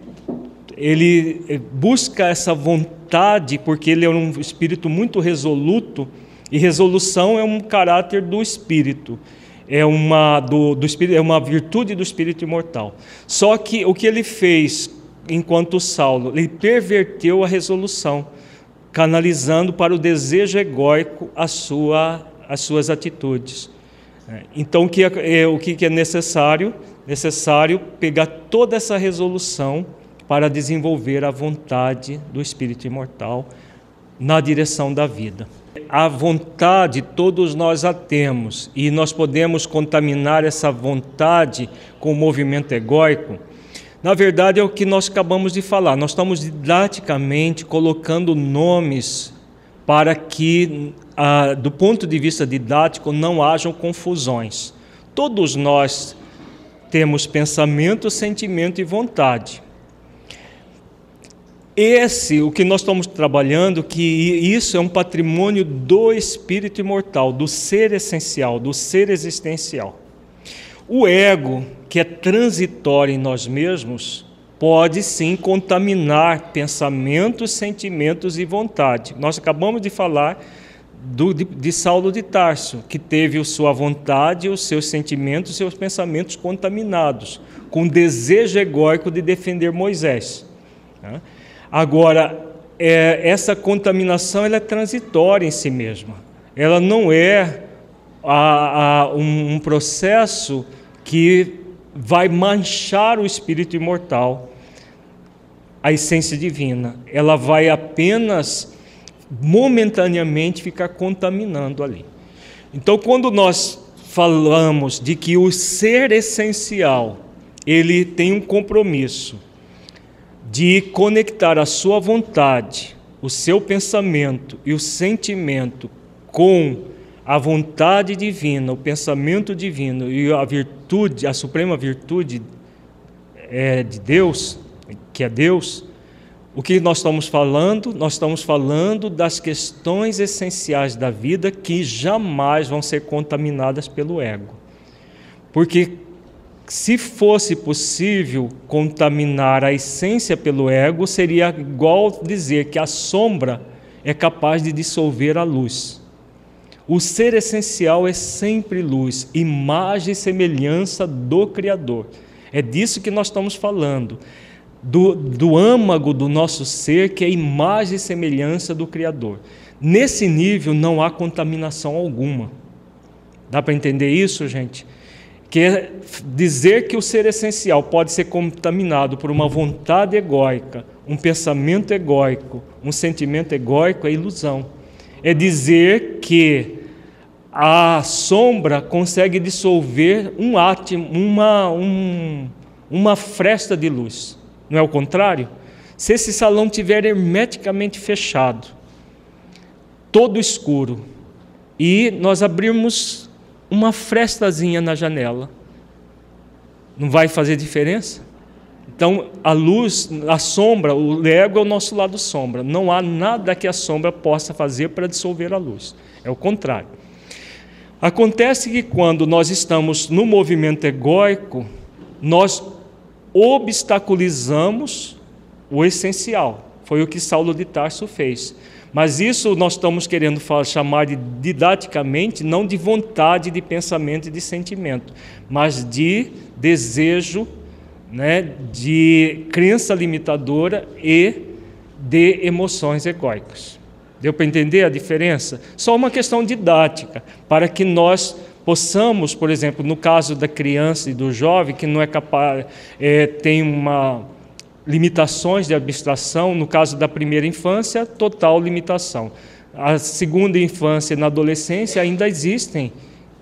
busca essa vontade, porque ele é um espírito muito resoluto, e resolução é um caráter do espírito, é uma virtude do espírito imortal. Só que o que ele fez enquanto Saulo, ele perverteu a resolução, canalizando para o desejo egóico as suas atitudes. Então, o que é necessário? Necessário pegar toda essa resolução para desenvolver a vontade do espírito imortal na direção da vida. A vontade, todos nós a temos, e nós podemos contaminar essa vontade com o movimento egóico. Na verdade, é o que nós acabamos de falar. Nós estamos didaticamente colocando nomes para que, do ponto de vista didático, não hajam confusões. Todos nós temos pensamento, sentimento e vontade. o que nós estamos trabalhando, que isso é um patrimônio do espírito imortal, do ser essencial, do ser existencial. O ego, que é transitório em nós mesmos, pode sim contaminar pensamentos, sentimentos e vontade. Nós acabamos de falar de Saulo de Tarso, que teve sua vontade, os seus sentimentos, os seus pensamentos contaminados, com o desejo egóico de defender Moisés. Agora, essa contaminação ela é transitória em si mesma. Ela não é um processo que vai manchar o espírito imortal, a essência divina. Ela vai apenas momentaneamente ficar contaminando ali. Então, quando nós falamos de que o ser essencial, ele tem um compromisso de conectar a sua vontade, o seu pensamento e o sentimento com a vontade divina, o pensamento divino e a virtude, a suprema virtude de Deus, que é Deus, o que nós estamos falando? Nós estamos falando das questões essenciais da vida que jamais vão ser contaminadas pelo ego. Porque se fosse possível contaminar a essência pelo ego, seria igual dizer que a sombra é capaz de dissolver a luz. O ser essencial é sempre luz, imagem e semelhança do Criador. É disso que nós estamos falando. Do âmago do nosso ser, que é imagem e semelhança do Criador. Nesse nível não há contaminação alguma. Dá para entender isso, gente? Quer dizer que o ser essencial pode ser contaminado por uma vontade egóica, um pensamento egóico, um sentimento egóico é ilusão. É dizer que a sombra consegue dissolver um átomo, uma fresta de luz. Não é o contrário? Se esse salão estiver hermeticamente fechado, todo escuro, e nós abrirmos uma frestazinha na janela, não vai fazer diferença? Então, a luz, a sombra, o ego é o nosso lado sombra. Não há nada que a sombra possa fazer para dissolver a luz. É o contrário. Acontece que quando nós estamos no movimento egóico, nós obstaculizamos o essencial. Foi o que Saulo de Tarso fez. Mas isso nós estamos querendo chamar didaticamente, não de vontade, de pensamento e de sentimento, mas de desejo, de crença limitadora e de emoções egóicas. Deu para entender a diferença? Só uma questão didática, para que nós possamos, por exemplo, no caso da criança e do jovem, que não é capaz, tem limitações de abstração, no caso da primeira infância, total limitação. A segunda infância e na adolescência ainda existem,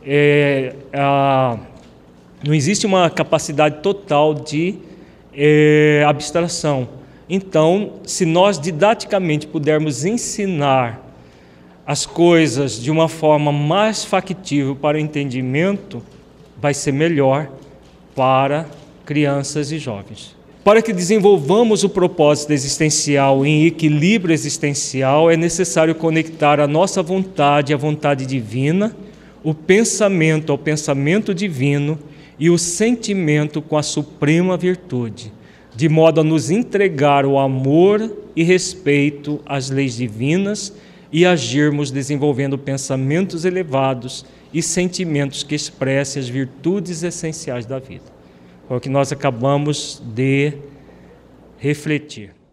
não existe uma capacidade total de abstração. Então, se nós didaticamente pudermos ensinar as coisas de uma forma mais factível para o entendimento, vai ser melhor para crianças e jovens. Para que desenvolvamos o propósito existencial em equilíbrio existencial, é necessário conectar a nossa vontade à vontade divina, o pensamento ao pensamento divino e o sentimento com a suprema virtude, de modo a nos entregar o amor e respeito às leis divinas e agirmos desenvolvendo pensamentos elevados e sentimentos que expressem as virtudes essenciais da vida. É o que nós acabamos de refletir.